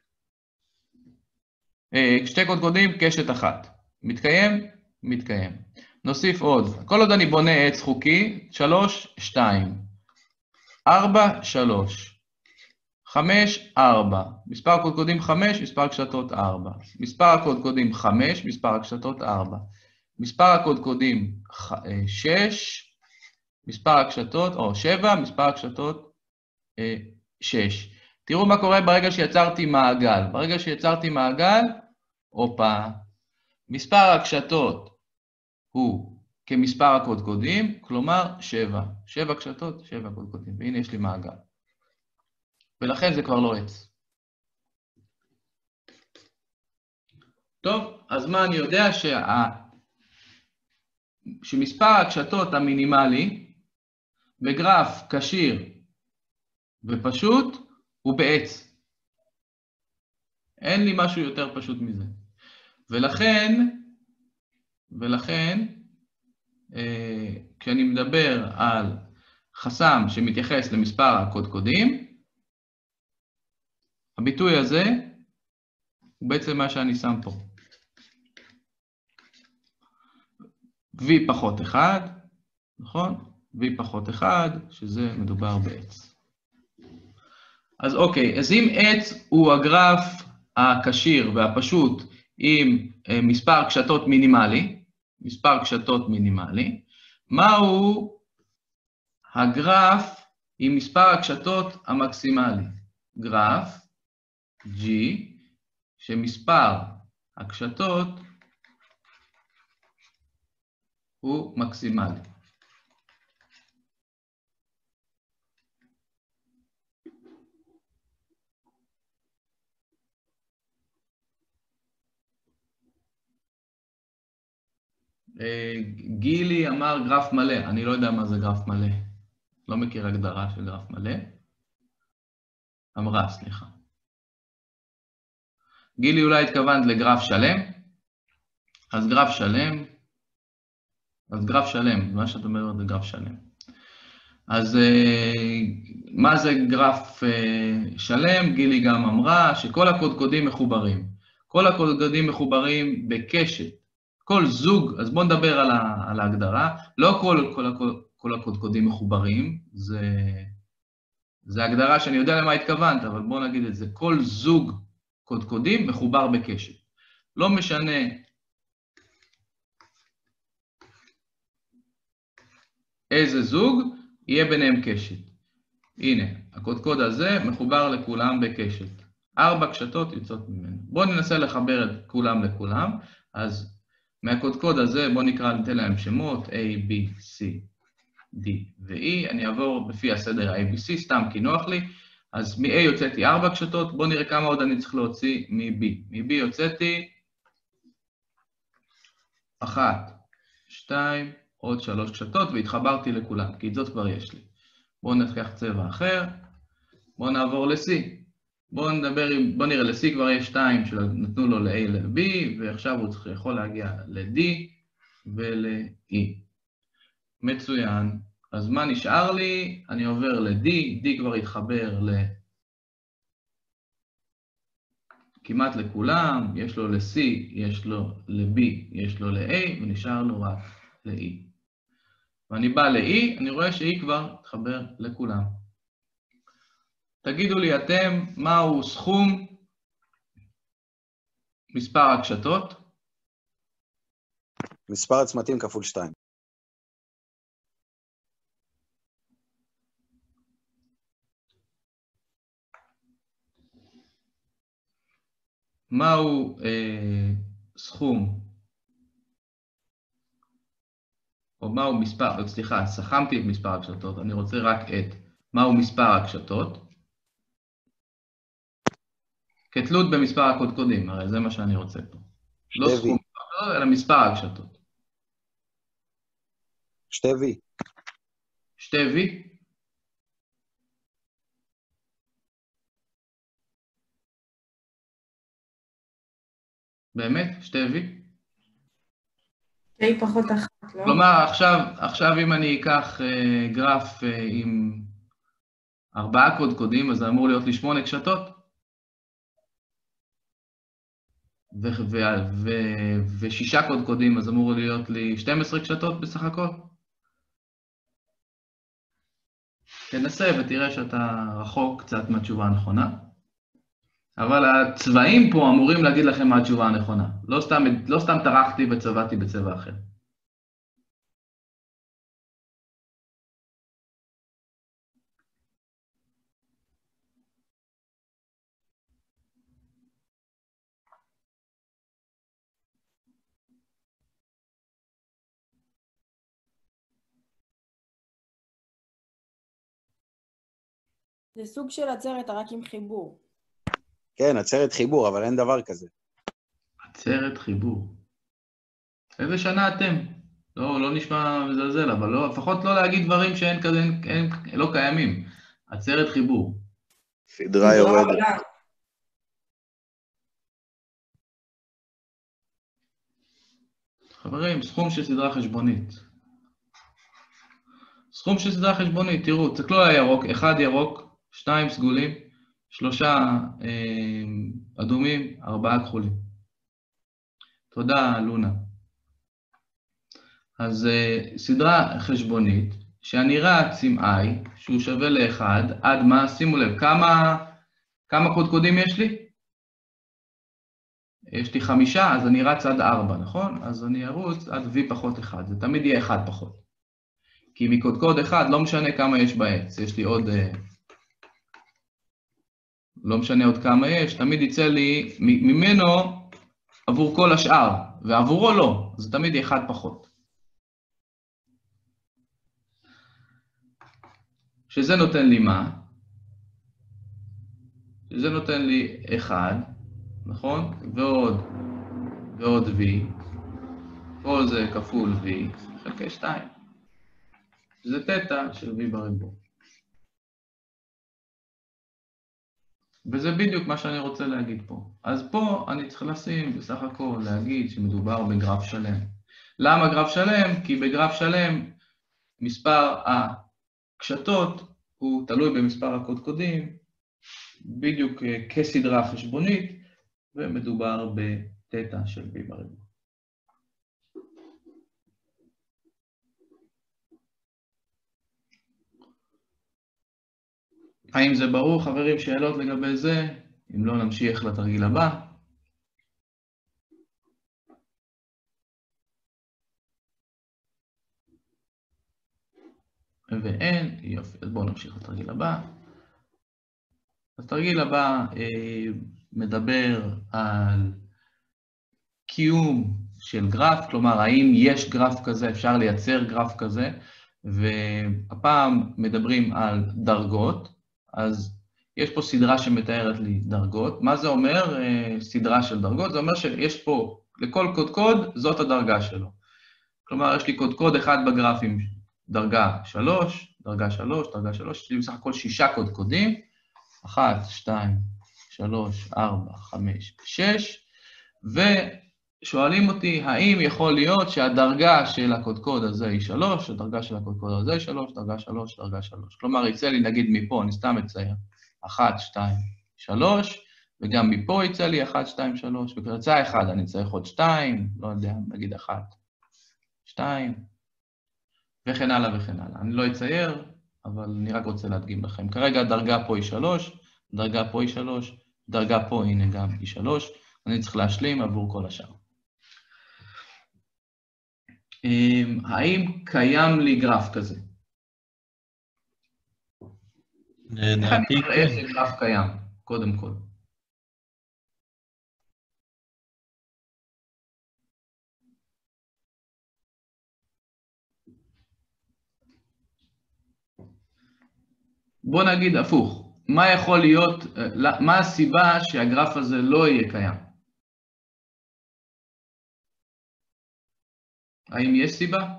שתי קודקודים, קשת אחת. מתקיים? מתקיים. נוסיף עוד. כל עוד אני בונה עץ חוקי, 3, 2, 4, 3, 5, 4. מספר הקודקודים 5, מספר הקשתות 4. מספר הקודקודים 5, מספר הקשתות 4. מספר הקודקודים 6, מספר הקשתות, או 7, מספר הקשתות 6. תראו מה קורה ברגע שיצרתי מעגל. ברגע שיצרתי מעגל, אופה, מספר הקשתות הוא כמספר הקודקודים, כלומר 7. 7 קשתות, 7 קודקודים. והנה יש לי מעגל. ולכן זה כבר לא עץ. טוב, אז מה אני יודע? שמספר הקשתות המינימלי בגרף קשיר ופשוט הוא בעץ. אין לי משהו יותר פשוט מזה. ולכן, כשאני מדבר על חסם שמתייחס למספר הקודקודים, הביטוי הזה הוא בעצם מה שאני שם פה. V פחות 1, נכון? V פחות 1, שזה מדובר בעץ. אז אוקיי, אז אם עץ הוא הגרף הקשיר והפשוט עם מספר קשתות מינימלי, מהו הגרף עם מספר הקשתות המקסימלי? גרף G, שמספר הקשתות הוא מקסימלי. גילי אמר גרף מלא, אני לא יודע מה זה גרף מלא. לא מכיר הגדרה של גרף מלא. אמרה, סליחה. גילי, אולי התכוונת לגרף שלם? אז גרף שלם, מה שאת אומרת זה גרף שלם. אז מה זה גרף שלם? גילי גם אמרה שכל הקודקודים מחוברים. כל הקודקודים מחוברים בקשת. כל זוג, אז בואו נדבר על ההגדרה. לא כל הקודקודים מחוברים, זה הגדרה שאני יודע למה התכוונת, אבל בואו נגיד את זה. כל זוג קודקודים מחובר בקשת. לא משנה איזה זוג, יהיה ביניהם קשת. הנה, הקודקוד הזה מחובר לכולם בקשת. 4 קשתות יוצאות ממנו. בואו ננסה לחבר את כולם לכולם. אז מהקודקוד הזה בואו ניתן להם שמות A, B, C, D ו-E. אני אעבור לפי הסדר ה-ABC, סתם כי נוח לי. אז מ-A יוצאתי 4 קשתות, בואו נראה כמה עוד אני צריך להוציא מ-B. מ-B יוצאתי 1, 2, עוד 3 קשתות, והתחברתי לכולם, כי את זאת כבר יש לי. בואו נתקח צבע אחר, בואו נעבור ל-C. בואו נראה, ל-C כבר יש 2 שנתנו לו ל-A ל-B, ועכשיו הוא יכול להגיע ל-D ול-E. מצוין. אז מה נשאר לי? אני עובר ל-D, D כבר התחבר כמעט לכולם, יש לו ל-C, יש לו ל-B, יש לו ל-A, ונשאר לו רק ל-E. ואני בא ל-E, אני רואה ש-E כבר התחבר לכולם. תגידו לי אתם, מהו סכום מספר הקשתות? מספר הצמתים כפול 2. מהו סכום, או מהו מספר, סליחה, סכמתי את מספר הקשתות, אני רוצה רק מהו מספר הקשתות, כתלות במספר הקודקודים, הרי זה מה שאני רוצה פה. לא סכום, אלא מספר הקשתות. 2V. 2V? באמת? 2V? 2 פחות 1, לא? כלומר, עכשיו אם אני אקח גרף עם 4 קודקודים, אז זה אמור להיות לי 8 קשתות. ו6 קודקודים, אז אמור להיות לי 12 קשתות בסך הכל. תנסה ותראה שאתה רחוק קצת מהתשובה הנכונה. אבל הצבעים פה אמורים להגיד לכם מה התשובה הנכונה. לא סתם טרחתי וצבעתי בצבע אחר. זה סוג של עצרת רק עם חיבור. כן, עצרת חיבור, אבל אין דבר כזה. עצרת חיבור. איזה שנה אתם? לא נשמע מזלזל, אבל לפחות לא להגיד דברים שאין כזה, לא קיימים. עצרת חיבור. סדרה יורדת. חברים, סכום של סדרה חשבונית. סכום של סדרה חשבונית, תראו, תסתכלו על הירוק, 1 ירוק, 2 סגולים, 3 אדומים, 4 כחולים. תודה, לונה. אז סדרה חשבונית, שאני רץ עם I, שהוא שווה ל-1, עד מה? שימו לב, כמה קודקודים יש לי? יש לי 5, אז אני רץ עד 4, נכון? אז אני ארוץ עד V פחות 1, זה תמיד יהיה 1 פחות. כי מקודקוד 1, לא משנה כמה יש בעץ, יש לי עוד... לא משנה עוד כמה יש, תמיד יצא לי ממנו עבור כל השאר, ועבורו לא, זה תמיד יהיה 1 פחות. שזה נותן לי מה? שזה נותן לי 1, נכון? ועוד V. פה זה כפול v חלקי 2. זה תטא של v בריבוע. וזה בדיוק מה שאני רוצה להגיד פה. אז פה אני צריך לשים בסך הכל להגיד שמדובר בגרף שלם. למה גרף שלם? כי בגרף שלם מספר הקשתות הוא תלוי במספר הקודקודים, בדיוק כסדרה חשבונית, ומדובר בתטא של v בריבוע. האם זה ברור, חברים? שאלות לגבי זה? אם לא, נמשיך לתרגיל הבא. ואין, יופי, אז בואו נמשיך לתרגיל הבא. התרגיל הבא מדבר על קיום של גרף, כלומר, האם יש גרף כזה, אפשר לייצר גרף כזה, והפעם מדברים על דרגות, אז יש פה סדרה שמתארת לי דרגות. מה זה אומר, סדרה של דרגות? זה אומר שיש פה, לכל קודקוד, זאת הדרגה שלו. כלומר, יש לי קודקוד אחד בגרף עם דרגה 3, דרגה 3, דרגה 3, יש לי בסך הכל 6 קודקודים, 1, 2, 3, 4, 5, 6, ושואלים אותי, האם יכול להיות שהדרגה של הקודקוד הזה היא 3, הדרגה של הקודקוד הזה היא 3, דרגה 3, דרגה 3. כלומר, יצא לי, נגיד מפה, אני סתם אצייר, 1, 2, 3, וגם מפה יצא לי 1, 2, 3, בקרצה 1 אני צריך עוד 2, לא יודע, נגיד 1, 2, וכן הלאה וכן הלאה. אני לא אצייר, אבל אני רק רוצה להדגים לכם. כרגע הדרגה פה היא 3, דרגה פה היא 3, דרגה פה הנה גם היא 3, אני צריך להשלים עבור כל השאר. האם קיים לי גרף כזה? איך אני אראה שגרף קיים, קודם כל? בוא נגיד הפוך, מה יכול להיות, מה הסיבה שהגרף הזה לא יהיה קיים? האם יש סיבה?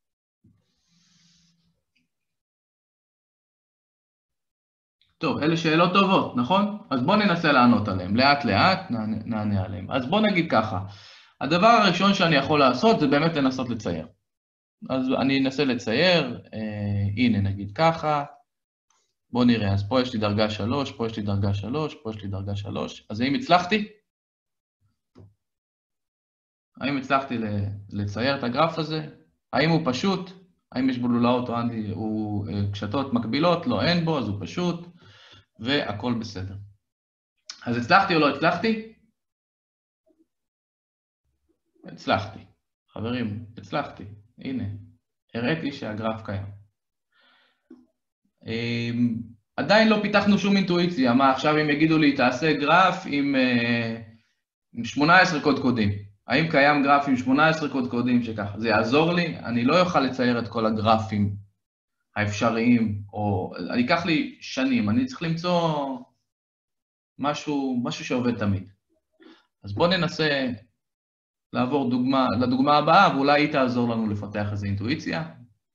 טוב, אלה שאלות טובות, נכון? אז בואו ננסה לענות עליהן, לאט לאט נענה עליהן. אז בואו נגיד ככה, הדבר הראשון שאני יכול לעשות זה באמת לנסות לצייר. אז אני אנסה לצייר, הנה נגיד ככה, בואו נראה, אז פה יש לי דרגה 3, פה יש לי דרגה 3, פה יש לי דרגה 3, אז האם הצלחתי? האם הצלחתי לצייר את הגרף הזה? האם הוא פשוט? האם יש בו לולאות או קשתות מקבילות? לא, אין בו, אז הוא פשוט, והכל בסדר. אז הצלחתי או לא הצלחתי? הצלחתי. חברים, הצלחתי. הנה, הראיתי שהגרף קיים. עדיין לא פיתחנו שום אינטואיציה, מה עכשיו אם יגידו לי, תעשה גרף עם 18 קודקודים. האם קיים גרף עם 18 קודקודים שככה? זה יעזור לי? אני לא אוכל לצייר את כל הגרפים האפשריים, או אני אקח לי שנים, אני צריך למצוא משהו שעובד תמיד. אז בואו ננסה לעבור לדוגמה הבאה, ואולי היא תעזור לנו לפתח איזו אינטואיציה.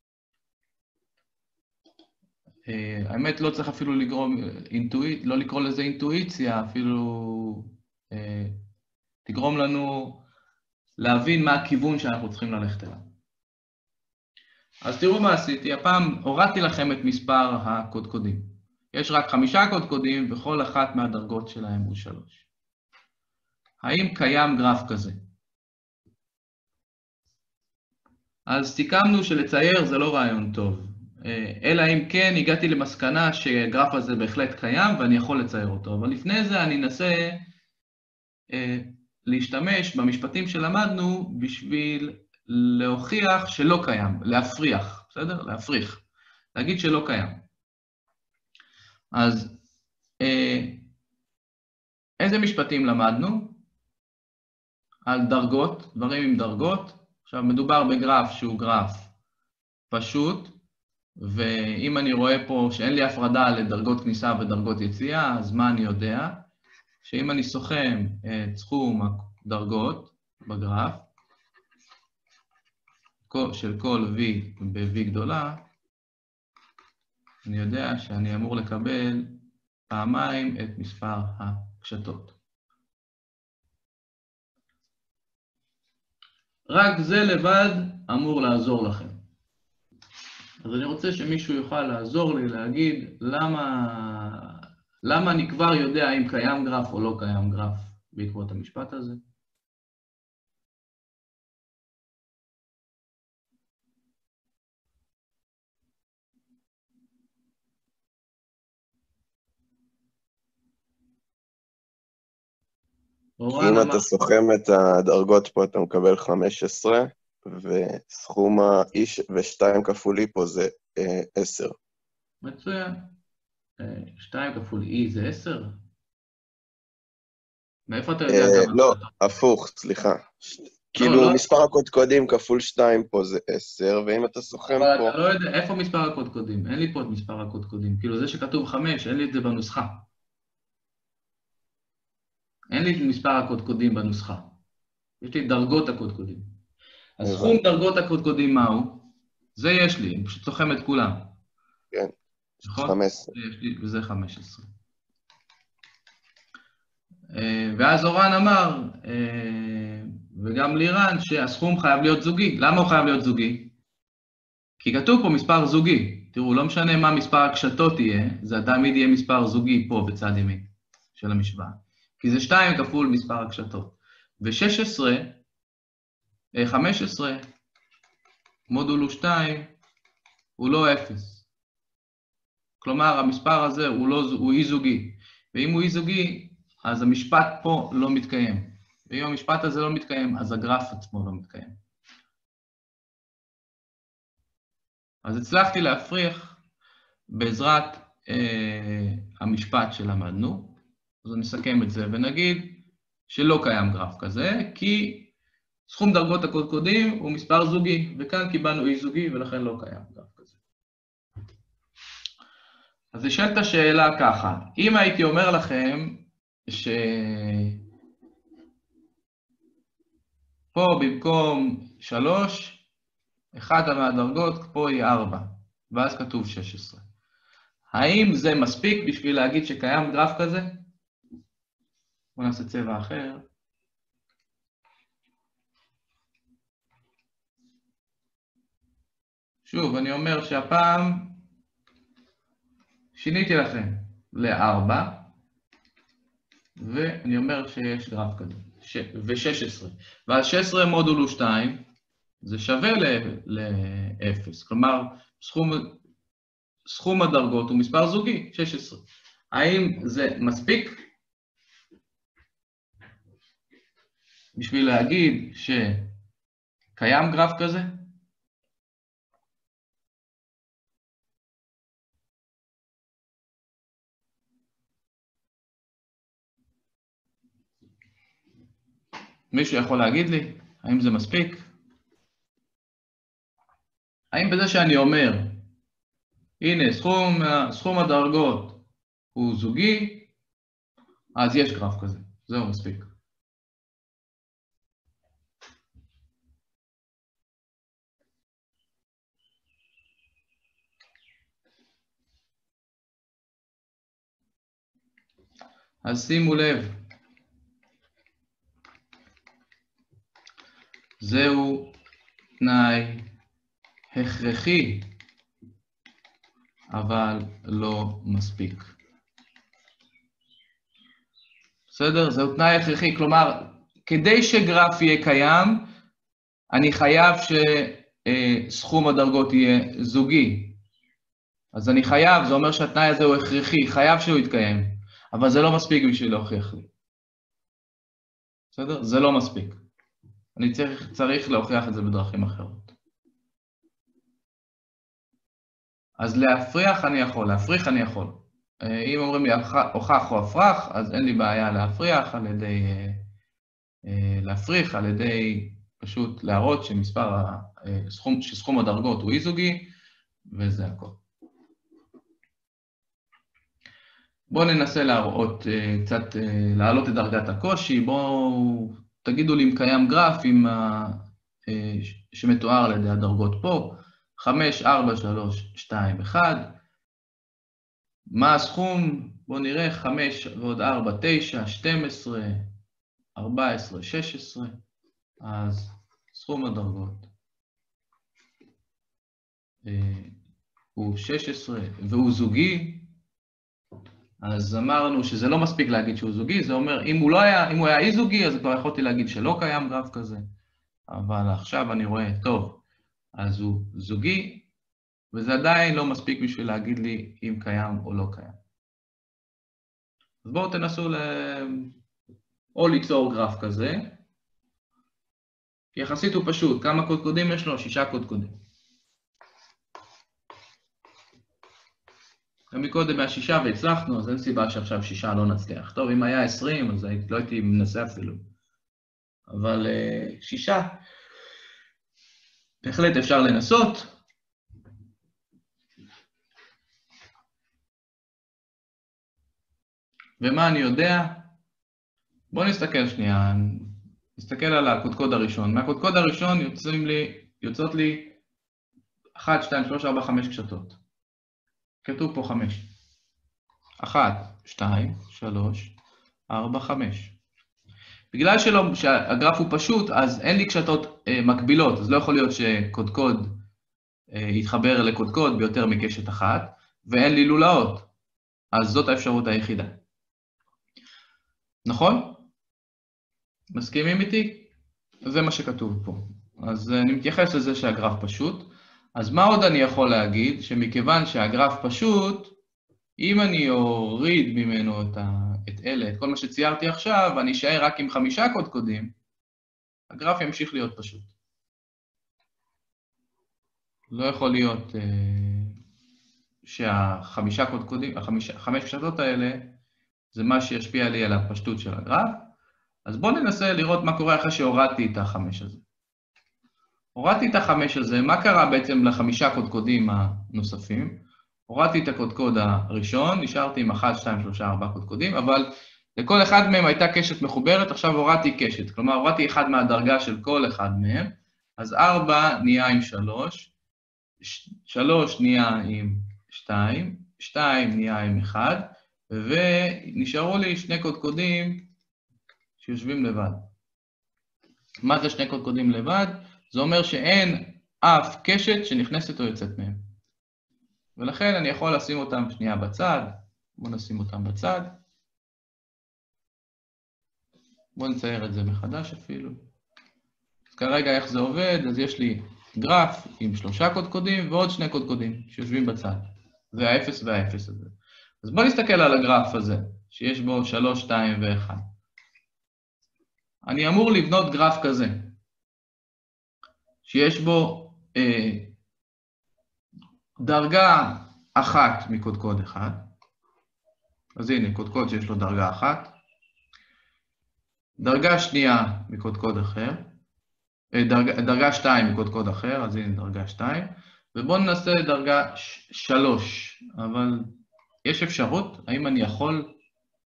האמת לא צריך אפילו לא לקרוא לזה אינטואיציה, אפילו תגרום לנו להבין מה הכיוון שאנחנו צריכים ללכת אליו. אז תראו מה עשיתי, הפעם הורדתי לכם את מספר הקודקודים. יש רק 5 קודקודים וכל אחת מהדרגות שלהם הוא 3. האם קיים גרף כזה? אז סיכמנו שלצייר זה לא רעיון טוב. אלא אם כן הגעתי למסקנה שהגרף הזה בהחלט קיים ואני יכול לצייר אותו. אבל לפני זה אני אנסה להשתמש במשפטים שלמדנו בשביל להוכיח שלא קיים, להפריך, בסדר? להפריך, להגיד שלא קיים. אז איזה משפטים למדנו? על דרגות, דברים עם דרגות. עכשיו מדובר בגרף שהוא גרף פשוט, ואם אני רואה פה שאין לי הפרדה לדרגות כניסה ודרגות יציאה, אז מה אני יודע? שאם אני סוכם את סכום הדרגות בגרף, של כל V ב-V גדולה, אני יודע שאני אמור לקבל פעמיים את מספר הקשתות. רק זה לבד אמור לעזור לכם. אז אני רוצה שמישהו יוכל לעזור לי להגיד למה אני כבר יודע אם קיים גרף או לא קיים גרף בעקבות המשפט הזה. כי אם אתה סוכם את הדרגות פה, אתה מקבל 15, וסכום האיש ו2 כפול אי פה זה 10. מצוין. 2 כפול אי זה 10? מאיפה אתה יודע? לא, הפוך, סליחה. כאילו מספר הקודקודים כפול 2 פה זה 10, ואם אתה סוכם פה... אבל אתה לא יודע, איפה מספר הקודקודים? אין לי פה את מספר הקודקודים. כאילו זה שכתוב 5, אין לי את זה בנוסחה. אין לי את מספר הקודקודים בנוסחה. יש לי דרגות הקודקודים. אז סכום דרגות הקודקודים מהו? זה יש לי, אני פשוט סוכם את כולם. כן, נכון? 15. וזה 15. ואז אורן אמר, וגם לירן, שהסכום חייב להיות זוגי. למה הוא חייב להיות זוגי? כי כתוב פה מספר זוגי. תראו, לא משנה מה מספר הקשתות יהיה, זה תמיד יהיה מספר זוגי פה בצד ימין של המשוואה. כי זה 2 כפול מספר הקשתות. ו-16, 15, מודולו 2, הוא לא 0. כלומר, המספר הזה הוא אי זוגי. ואם הוא אי זוגי, אז המשפט פה לא מתקיים. ואם המשפט הזה לא מתקיים, אז הגרף עצמו לא מתקיים. אז הצלחתי להפריך בעזרת המשפט שלמדנו. אז נסכם את זה ונגיד שלא קיים גרף כזה, כי סכום דרגות הקודקודים הוא מספר זוגי, וכאן קיבלנו אי זוגי ולכן לא קיים גרף כזה. אז נשאלת השאלה ככה, אם הייתי אומר לכם פה במקום 3, אחת מהדרגות פה היא 4, ואז כתוב 16. האם זה מספיק בשביל להגיד שקיים גרף כזה? בואו נעשה צבע אחר. שוב, אני אומר שהפעם שיניתי לכם ל-4, ואני אומר שיש גרף כזה, ו-16. ואז 16 מודולו 2, זה שווה ל-0. כלומר, סכום הדרגות הוא מספר זוגי, 16. האם זה מספיק בשביל להגיד שקיים גרף כזה? מישהו יכול להגיד לי, האם זה מספיק? האם בזה שאני אומר, הנה, סכום הדרגות הוא זוגי, אז יש גרף כזה, זהו מספיק. אז שימו לב, זהו תנאי הכרחי, אבל לא מספיק. בסדר? זהו תנאי הכרחי, כלומר, כדי שגרף יהיה קיים, אני חייב שסכום הדרגות יהיה זוגי. אז אני חייב, זה אומר שהתנאי הזה הוא הכרחי, חייב שהוא יתקיים, אבל זה לא מספיק בשביל להוכיח לי. בסדר? זה לא מספיק. אני צריך להוכיח את זה בדרכים אחרות. אז להפריך אני יכול, להפריך אני יכול. אם אומרים לי הוכח או הפרח, אז אין לי בעיה להפריך על ידי פשוט להראות שסכום הדרגות הוא אי-זוגי, וזה הכל. בואו ננסה להראות קצת, להעלות את דרגת הקושי, בואו תגידו לי אם קיים גרף עם שמתואר על ידי הדרגות פה, 5, 4, 3, 2, 1. מה הסכום? בואו נראה, 5 ועוד 4, 9, 12, 14, 16. אז סכום הדרגות הוא 16 והוא זוגי. אז אמרנו שזה לא מספיק להגיד שהוא זוגי, זה אומר, אם הוא היה אי זוגי, אז כבר יכולתי להגיד שלא קיים גרף כזה. אבל עכשיו אני רואה, טוב, אז הוא זוגי, וזה עדיין לא מספיק בשביל להגיד לי אם קיים או לא קיים. אז בואו תנסו או ליצור גרף כזה, כי יחסית הוא פשוט. כמה קודקודים יש לו? 6 קודקודים. גם מקודם היה 6 והצלחנו, אז אין סיבה שעכשיו 6 לא נצליח. טוב, אם היה 20, אז לא הייתי מנסה אפילו. אבל 6, בהחלט אפשר לנסות. ומה אני יודע? בואו נסתכל שנייה, נסתכל על הקודקוד הראשון. מהקודקוד הראשון יוצאות לי 1, 2, 3, 4, 5 קשתות. כתוב פה 5. 1, 2, 3, 4, 5. בגלל שהגרף הוא פשוט, אז אין לי קשתות מקבילות, אז לא יכול להיות שקודקוד יתחבר לקודקוד ביותר מקשת אחת, ואין לי לולאות. אז זאת האפשרות היחידה. נכון? מסכימים איתי? זה מה שכתוב פה. אז אני מתייחס לזה שהגרף פשוט. אז מה עוד אני יכול להגיד? שמכיוון שהגרף פשוט, אם אני אוריד ממנו את אלה, את כל מה שציירתי עכשיו, ואני אשאר רק עם 5 קודקודים, הגרף ימשיך להיות פשוט. לא יכול להיות שה5 קודקודים, 5 קשתות האלה, זה מה שישפיע לי על הפשטות של הגרף. אז בואו ננסה לראות מה קורה אחרי שהורדתי את ה5 הזה. הורדתי את ה5 הזה, מה קרה בעצם ל5 קודקודים הנוספים? הורדתי את הקודקוד הראשון, נשארתי עם 1, 2, 3, 4 קודקודים, אבל לכל אחד מהם הייתה קשת מחוברת, עכשיו הורדתי קשת. כלומר, הורדתי אחד מהדרגה של כל אחד מהם, אז 4 נהיה עם 3, 3 נהיה עם 2, 2 נהיה עם 1, ונשארו לי 2 קודקודים שיושבים לבד. מה זה 2 קודקודים לבד? זה אומר שאין אף קשת שנכנסת או יוצאת מהם. ולכן אני יכול לשים אותם שנייה בצד. בואו נשים אותם בצד. בואו נצייר את זה מחדש אפילו. אז כרגע איך זה עובד? אז יש לי גרף עם 3 קודקודים ועוד 2 קודקודים שיושבים בצד. זה ה-0 וה-0 הזה. אז בואו נסתכל על הגרף הזה, שיש בו 3, 2 ו-1. אני אמור לבנות גרף כזה, שיש בו דרגה 1 מקודקוד 1. אז הנה, קודקוד שיש לו דרגה 1. דרגה שנייה מקודקוד אחר. דרגה 2 מקודקוד אחר, אז הנה דרגה 2. ובואו ננסה דרגה 3. אבל יש אפשרות, האם אני יכול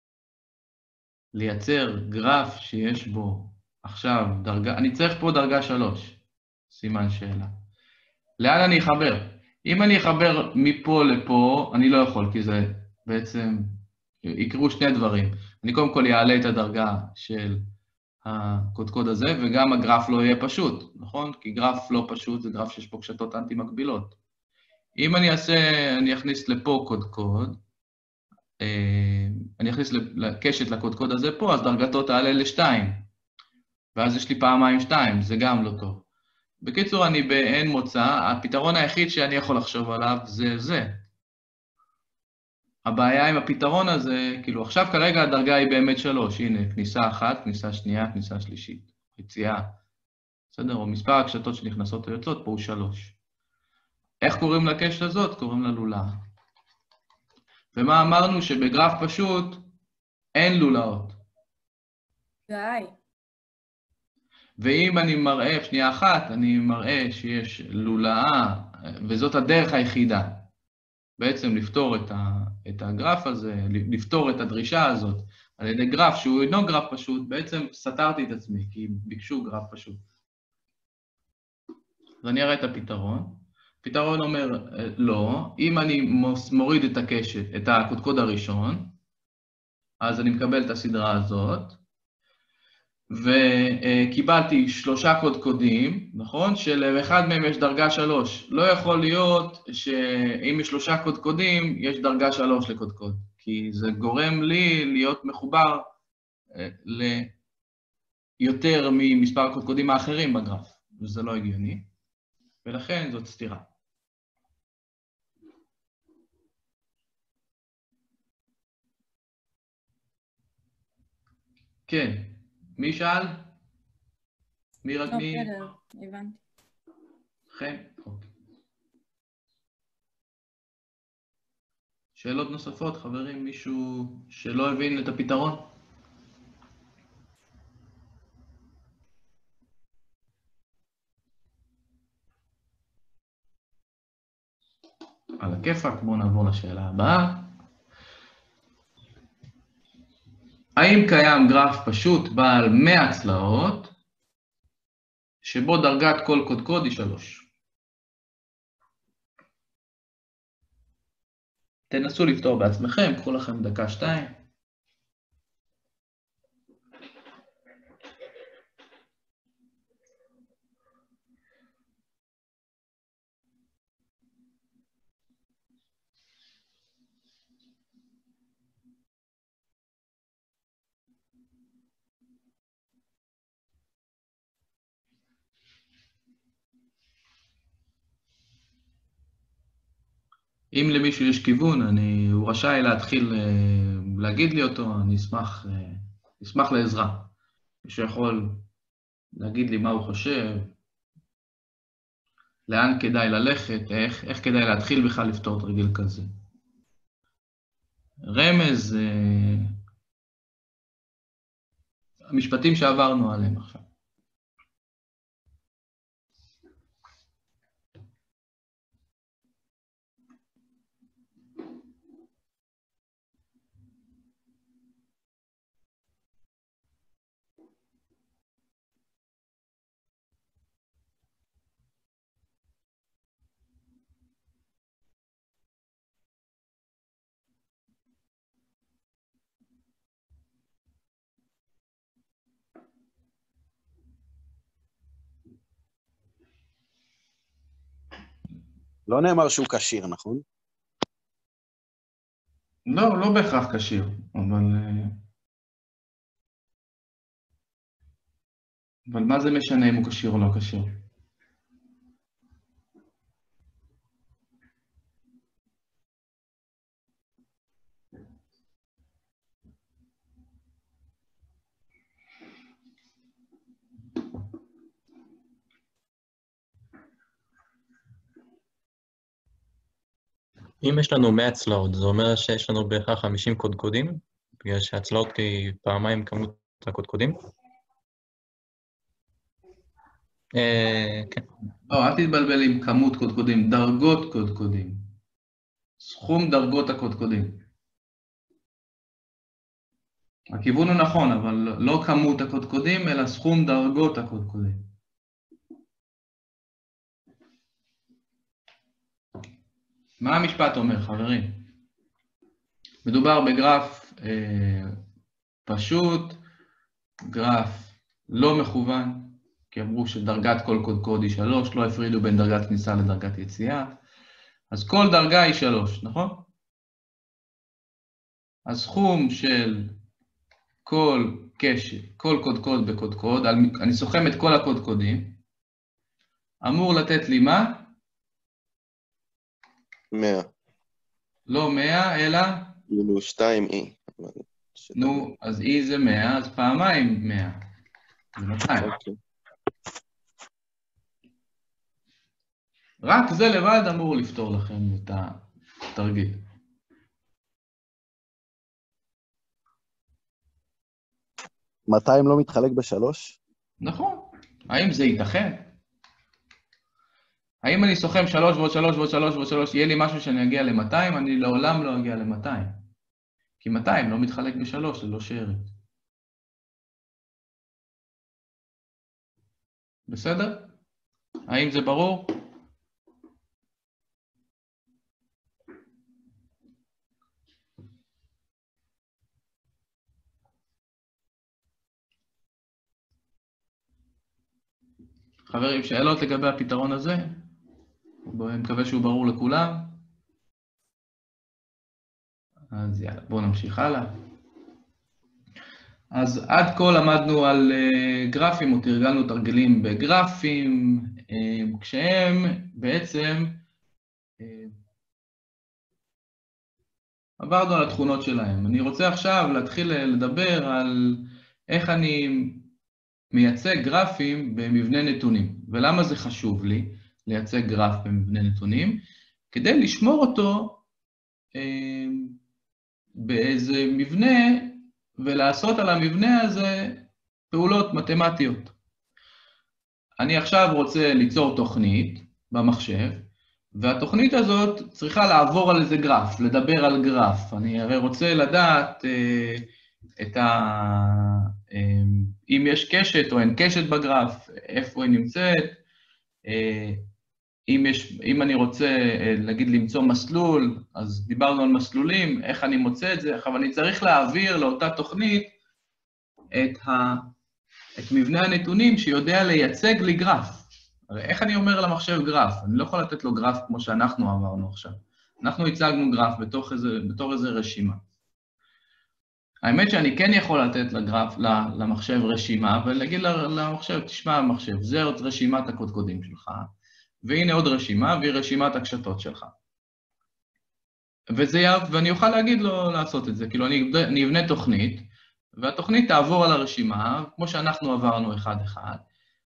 לייצר גרף שיש בו עכשיו דרגה, אני צריך פה דרגה 3, סימן שאלה. לאן אני אחבר? אם אני אחבר מפה לפה, אני לא יכול, כי זה בעצם יקרו 2 דברים. אני קודם כל אעלה את הדרגה של הקודקוד הזה, וגם הגרף לא יהיה פשוט, נכון? כי גרף לא פשוט זה גרף שיש פה קשתות אנטי-מקבילות. אם אני אכניס לפה קודקוד, אני אכניס לקשת לקודקוד הזה פה, אז דרגתו תעלה ל2. ואז יש לי פעמיים 2, זה גם לא טוב. בקיצור, אני באין מוצא, הפתרון היחיד שאני יכול לחשוב עליו זה. הבעיה עם הפתרון הזה, כאילו עכשיו כרגע הדרגה היא באמת 3, הנה, כניסה 1, כניסה שנייה, כניסה שלישית, יציאה. בסדר? או מספר הקשתות שנכנסות או יוצאות, פה הוא 3. איך קוראים לקשת הזאת? קוראים לה לולאה. ומה אמרנו? שבגרף פשוט אין לולאות. די. ואם אני מראה, שנייה אחת, אני מראה שיש לולאה, וזאת הדרך היחידה. בעצם לפתור את הגרף הזה, לפתור את הדרישה הזאת, על ידי גרף שהוא אינו גרף פשוט, בעצם סתרתי את עצמי, כי ביקשו גרף פשוט. אז אני אראה את הפתרון. הפתרון אומר, לא, אם אני מוריד את הקשת, את הקודקוד הראשון, אז אני מקבל את הסדרה הזאת, וקיבלתי 3 קודקודים, נכון? שלאחד מהם יש דרגה 3. לא יכול להיות שאם יש 3 קודקודים, יש דרגה 3 לקודקוד, כי זה גורם לי להיות מחובר ליותר ממספר הקודקודים האחרים בגרף, וזה לא הגיוני, ולכן זאת סתירה. כן, מי שאל? מי רק לא, מי? בסדר, הבנתי. כן, אוקיי. שאלות נוספות, חברים? מישהו שלא הבין את הפתרון? על הכיפק, בואו נעבור לשאלה הבאה. האם קיים גרף פשוט בעל 100 צלעות, שבו דרגת כל קודקוד היא 3? תנסו לפתור בעצמכם, קחו לכם דקה 2. אם למישהו יש כיוון, הוא רשאי להתחיל להגיד לי אותו, אני אשמח לעזרה. מישהו יכול להגיד לי מה הוא חושב, לאן כדאי ללכת, איך כדאי להתחיל בכלל לפתור תרגיל כזה. רמז, המשפטים שעברנו עליהם עכשיו. לא נאמר שהוא כשיר, נכון? לא, לא בהכרח כשיר, אבל מה זה משנה אם הוא כשיר או לא כשיר? אם יש לנו 100 צלעות, זה אומר שיש לנו בהכרח 50 קודקודים, בגלל שהצלעות היא פעמיים כמות הקודקודים. כן. לא, אל תתבלבל עם כמות קודקודים, דרגות קודקודים. סכום דרגות הקודקודים. הכיוון הוא נכון, אבל לא כמות הקודקודים, אלא סכום דרגות הקודקודים. מה המשפט אומר, חברים? מדובר בגרף פשוט, גרף לא מכוון, כי אמרו שדרגת כל קודקוד היא 3, לא הפרידו בין דרגת כניסה לדרגת יציאה, אז כל דרגה היא 3, נכון? הסכום של כל קשת, כל קודקוד בקודקוד, אני סוכם את כל הקודקודים, אמור לתת לי מה? 100. לא 100, אלא? כאילו 2E. נו, אז E זה 100, אז פעמיים 100. זה 200. אוקיי. רק זה לבד אמור לפתור לכם את התרגיל. $200 לא מתחלק ב3? נכון. האם זה ייתכן? האם אני סוכם 3 ועוד 3 ועוד 3 ועוד 3, יהיה לי משהו שאני אגיע ל-200? אני לעולם לא אגיע ל-200. כי 200 לא מתחלק ב3, זה לא שארית. בסדר? האם זה ברור? חברים, שאלות לגבי הפתרון הזה? אני מקווה שהוא ברור לכולם. אז יאללה, בואו נמשיך הלאה. אז עד כה למדנו על גרפים, או תרגלנו תרגלים בגרפים, כשהם בעצם עברנו על התכונות שלהם. אני רוצה עכשיו להתחיל לדבר על איך אני מייצג גרפים במבנה נתונים. ולמה זה חשוב לי לייצג גרף במבנה נתונים? כדי לשמור אותו באיזה מבנה, ולעשות על המבנה הזה פעולות מתמטיות. אני עכשיו רוצה ליצור תוכנית במחשב, והתוכנית הזאת צריכה לעבור על איזה גרף, לדבר על גרף. אני הרי רוצה לדעת אם יש קשת או אין קשת בגרף, איפה היא נמצאת, אם אני רוצה, נגיד, למצוא מסלול, אז דיברנו על מסלולים, איך אני מוצא את זה, אבל אני צריך להעביר לאותה תוכנית את מבנה הנתונים שיודע לייצג לי גרף. הרי איך אני אומר למחשב גרף? אני לא יכול לתת לו גרף כמו שאנחנו אמרנו עכשיו. אנחנו הצגנו גרף בתור איזה רשימה. האמת שאני כן יכול לתת למחשב רשימה, ולהגיד למחשב, תשמע המחשב, זה עוד רשימת הקודקודים שלך, והנה עוד רשימה, והיא רשימת הקשתות שלך. ואני אוכל להגיד לו לעשות את זה, כאילו אני אבנה תוכנית, והתוכנית תעבור על הרשימה, כמו שאנחנו עברנו אחד-אחד,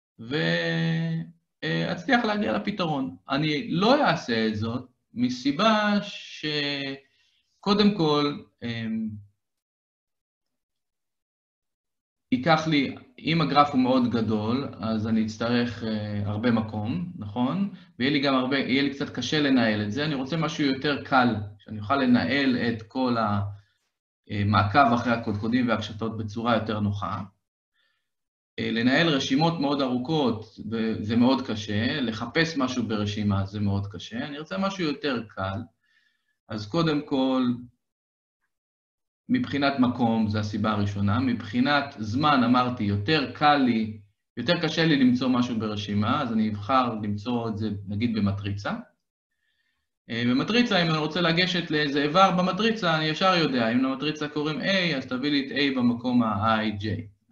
ואצליח להגיע לפתרון. אני לא אעשה את זאת מסיבה שקודם כל, ייקח לי, אם הגרף הוא מאוד גדול, אז אני אצטרך הרבה מקום, נכון? ויהיה לי קצת קשה לנהל את זה. אני רוצה משהו יותר קל, שאני אוכל לנהל את כל המעקב אחרי הקודקודים והקשתות בצורה יותר נוחה. לנהל רשימות מאוד ארוכות, זה מאוד קשה. לחפש משהו ברשימה זה מאוד קשה. אני רוצה משהו יותר קל. אז קודם כל, מבחינת מקום, זו הסיבה הראשונה. מבחינת זמן, אמרתי, יותר קשה לי למצוא משהו ברשימה, אז אני אבחר למצוא את זה, נגיד, במטריצה. במטריצה, אם אני רוצה לגשת לאיזה איבר במטריצה, אני ישר יודע, אם למטריצה קוראים A, אז תביא לי את A במקום ה-IJ.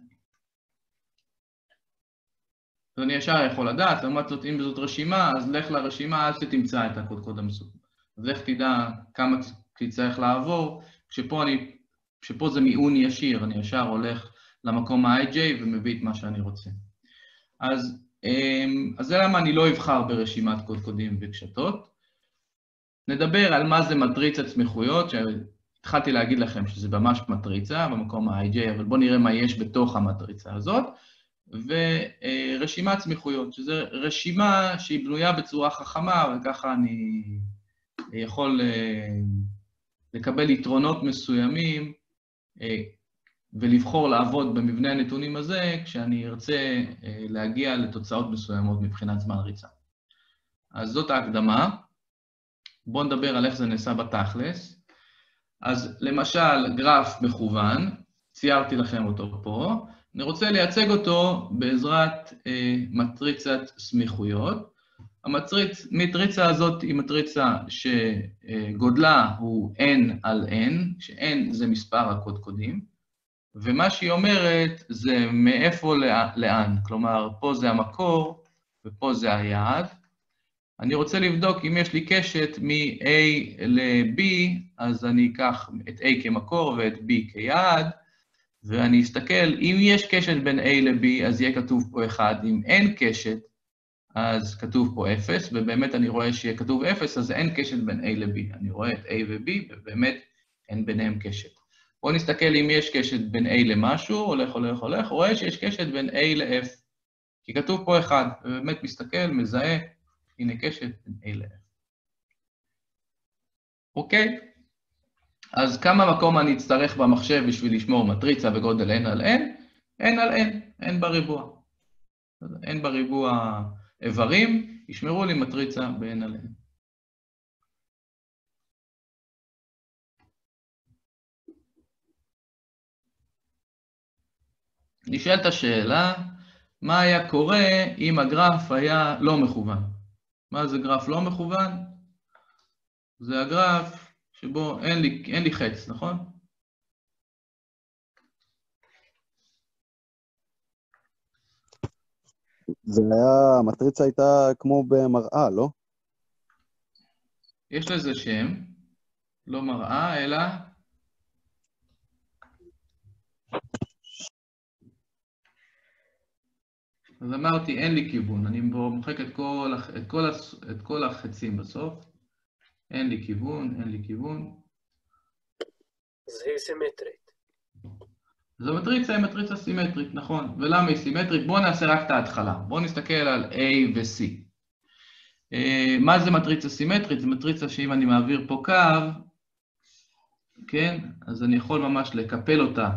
אז אני ישר יכול לדעת, לעומת זאת, אם זאת רשימה, אז לך לרשימה, אז תמצא את הקודקוד המסוים. אז איך תדע כמה תצטרך לעבור, כשפה זה מיעון ישיר, אני ישר הולך למקום ה-IJ ומביא את מה שאני רוצה. אז זה למה אני לא אבחר ברשימת קודקודים וקשתות. נדבר על מה זה מטריצת סמיכויות, שהתחלתי להגיד לכם שזה ממש מטריצה במקום ה-IJ, אבל בואו נראה מה יש בתוך המטריצה הזאת. ורשימת סמיכויות, שזו רשימה שהיא בנויה בצורה חכמה, וככה אני יכול לקבל יתרונות מסוימים, ולבחור לעבוד במבנה הנתונים הזה, כשאני ארצה להגיע לתוצאות מסוימות מבחינת זמן ריצה. אז זאת ההקדמה. בואו נדבר על איך זה נעשה בתכלס. אז למשל, גרף מכוון, ציירתי לכם אותו פה, אני רוצה לייצג אותו בעזרת מטריצת סמיכויות. המטריצה הזאת היא מטריצה שגודלה הוא n על n, ש-n זה מספר הקודקודים, ומה שהיא אומרת זה מאיפה לאן, כלומר, פה זה המקור ופה זה היעד. אני רוצה לבדוק אם יש לי קשת מ-a ל-b, אז אני אקח את a כמקור ואת b כיעד, ואני אסתכל, אם יש קשת בין a ל-b, אז יהיה כתוב פה 1, אם אין קשת, אז כתוב פה 0, ובאמת אני רואה שיהיה כתוב 0, אז אין קשת בין a ל-b. אני רואה את a ו-b, ובאמת אין ביניהם קשת. בואו נסתכל אם יש קשת בין a למשהו, הולך, רואה שיש קשת בין a ל-f, כי כתוב פה 1, ובאמת מסתכל, מזהה, הנה קשת בין a ל-f. אוקיי? אז כמה מקום אני אצטרך במחשב בשביל לשמור מטריצה בגודל n על n? n על n, n בריבוע. n בריבוע איברים, ישמרו לי מטריצה בין עליהם. נשאלת השאלה, מה היה קורה אם הגרף היה לא מכוון? מה זה גרף לא מכוון? זה הגרף שבו אין לי חץ, נכון? זה היה, המטריצה הייתה כמו במראה, לא? יש לזה שם, לא מראה, אלא אז אמרתי, אין לי כיוון, אני מוחק את כל החצים בסוף. אין לי כיוון, אין לי כיוון. אז היא סימטרית. אז המטריצה היא מטריצה סימטרית, נכון. ולמה היא סימטרית? בואו נעשה רק את ההתחלה. בואו נסתכל על A ו-C. מה זה מטריצה סימטרית? זה מטריצה שאם אני מעביר פה קו, כן? אז אני יכול ממש לקפל אותה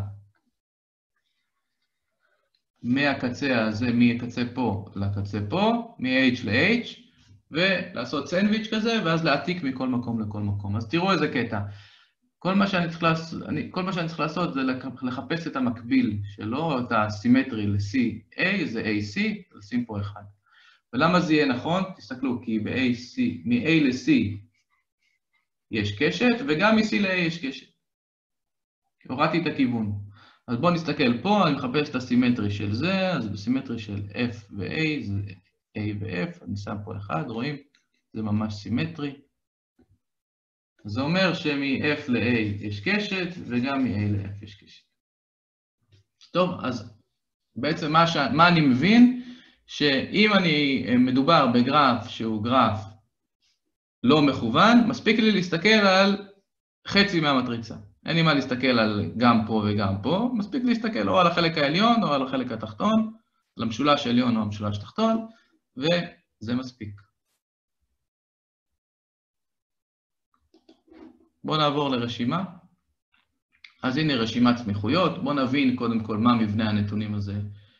מהקצה הזה, מקצה פה לקצה פה, מ-H ל-H, ולעשות סנדוויץ' כזה, ואז להעתיק מכל מקום לכל מקום. אז תראו איזה קטע. כל מה שאני צריך לעשות זה לחפש את המקביל שלו, את הסימטרי ל-CA, זה AC, לשים פה אחד. ולמה זה יהיה נכון? תסתכלו, כי מ-A ל-C יש קשת, וגם מ-C ל-A יש קשת. הורדתי את הכיוון. אז בואו נסתכל פה, אני מחפש את הסימטרי של זה, אז בסימטרי של F ו-A, זה A ו-F, אני שם פה אחד, רואים? זה ממש סימטרי. זה אומר שמ-F ל-A יש קשת, וגם מ-A ל-F יש קשת. טוב, אז בעצם מה אני מבין? שאם מדובר בגרף שהוא גרף לא מכוון, מספיק לי להסתכל על חצי מהמטריצה. אין לי מה להסתכל על גם פה וגם פה, מספיק להסתכל או על החלק העליון או על החלק התחתון, על המשולש העליון או המשולש התחתון, וזה מספיק. בואו נעבור לרשימה. אז הנה רשימת סמיכויות. בואו נבין קודם כל מה מבנה הנתונים הזה,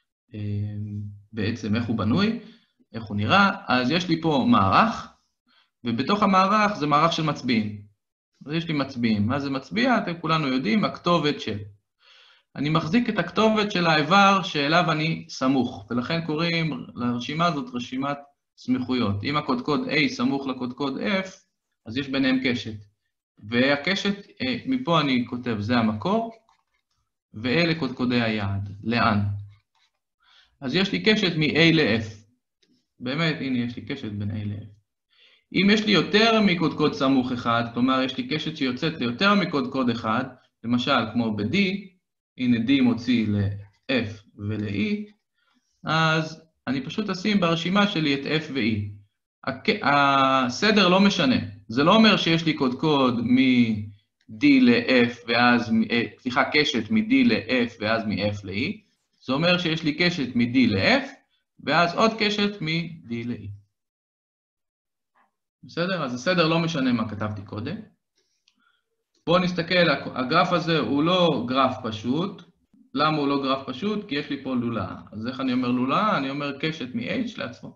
בעצם איך הוא בנוי, איך הוא נראה. אז יש לי פה מערך, ובתוך המערך זה מערך של מצביעים. אז יש לי מצביעים. מה זה מצביע? אתם כולנו יודעים, הכתובת של. אני מחזיק את הכתובת של האיבר שאליו אני סמוך, ולכן קוראים לרשימה הזאת רשימת סמיכויות. אם הקודקוד A סמוך לקודקוד F, אז יש ביניהם קשת. והקשת, מפה אני כותב, זה המקור, ואלה קודקודי היעד. לאן? אז יש לי קשת מ-A ל-F. באמת, הנה, יש לי קשת בין A ל-F. אם יש לי יותר מקודקוד סמוך אחד, כלומר, יש לי קשת שיוצאת ליותר מקודקוד אחד, למשל, כמו ב-D, הנה D מוציא ל-F ול-E, אז אני פשוט אשים ברשימה שלי את F ו-E. הסדר לא משנה. זה לא אומר שיש לי קודקוד מ-D ל-F ואז, סליחה, קשת מ-D ל-F ואז מ-F ל-E. זה אומר שיש לי קשת מ-D ל-F ואז עוד קשת מ-D ל-E. בסדר? אז הסדר לא משנה מה כתבתי קודם. בואו נסתכל, הגרף הזה הוא לא גרף פשוט. למה הוא לא גרף פשוט? כי יש לי פה לולאה. אז איך אני אומר לולאה? אני אומר קשת מ-H לעצמו.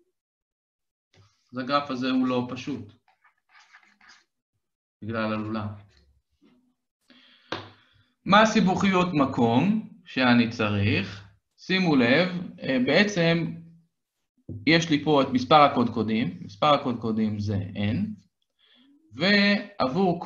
אז הגרף הזה הוא לא פשוט. בגלל הלולאה. מה הסיבוכיות מקום שאני צריך? שימו לב, בעצם יש לי פה את מספר הקודקודים. מספר הקודקודים זה N. ועבור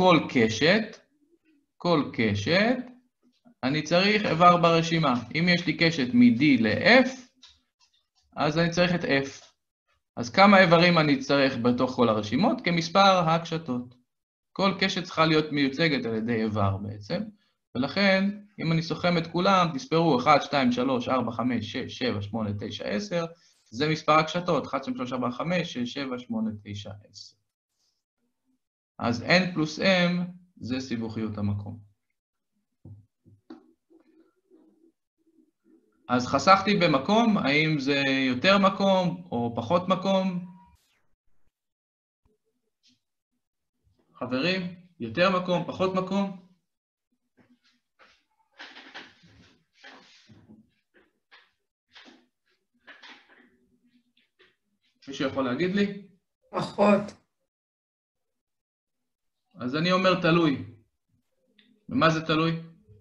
כל קשת, אני צריך איבר ברשימה. אם יש לי קשת מ-D ל-F, אז אני צריך את F. אז כמה איברים אני צריך בתוך כל הרשימות? כמספר הקשתות. כל קשת צריכה להיות מיוצגת על ידי איבר בעצם, ולכן, אם אני סוכם את כולם, תספרו 1, 2, 3, 4, 5, 6, 7, 8, 9, 10, זה מספר הקשתות, 1, 2, 3, 4, 5, 6, 7, 8, 9, 10. אז N פלוס M זה סיבוכיות המקום. אז חסכתי במקום, האם זה יותר מקום או פחות מקום? חברים, יותר מקום, פחות מקום? מישהו יכול להגיד לי? פחות. אז אני אומר תלוי. ומה זה תלוי?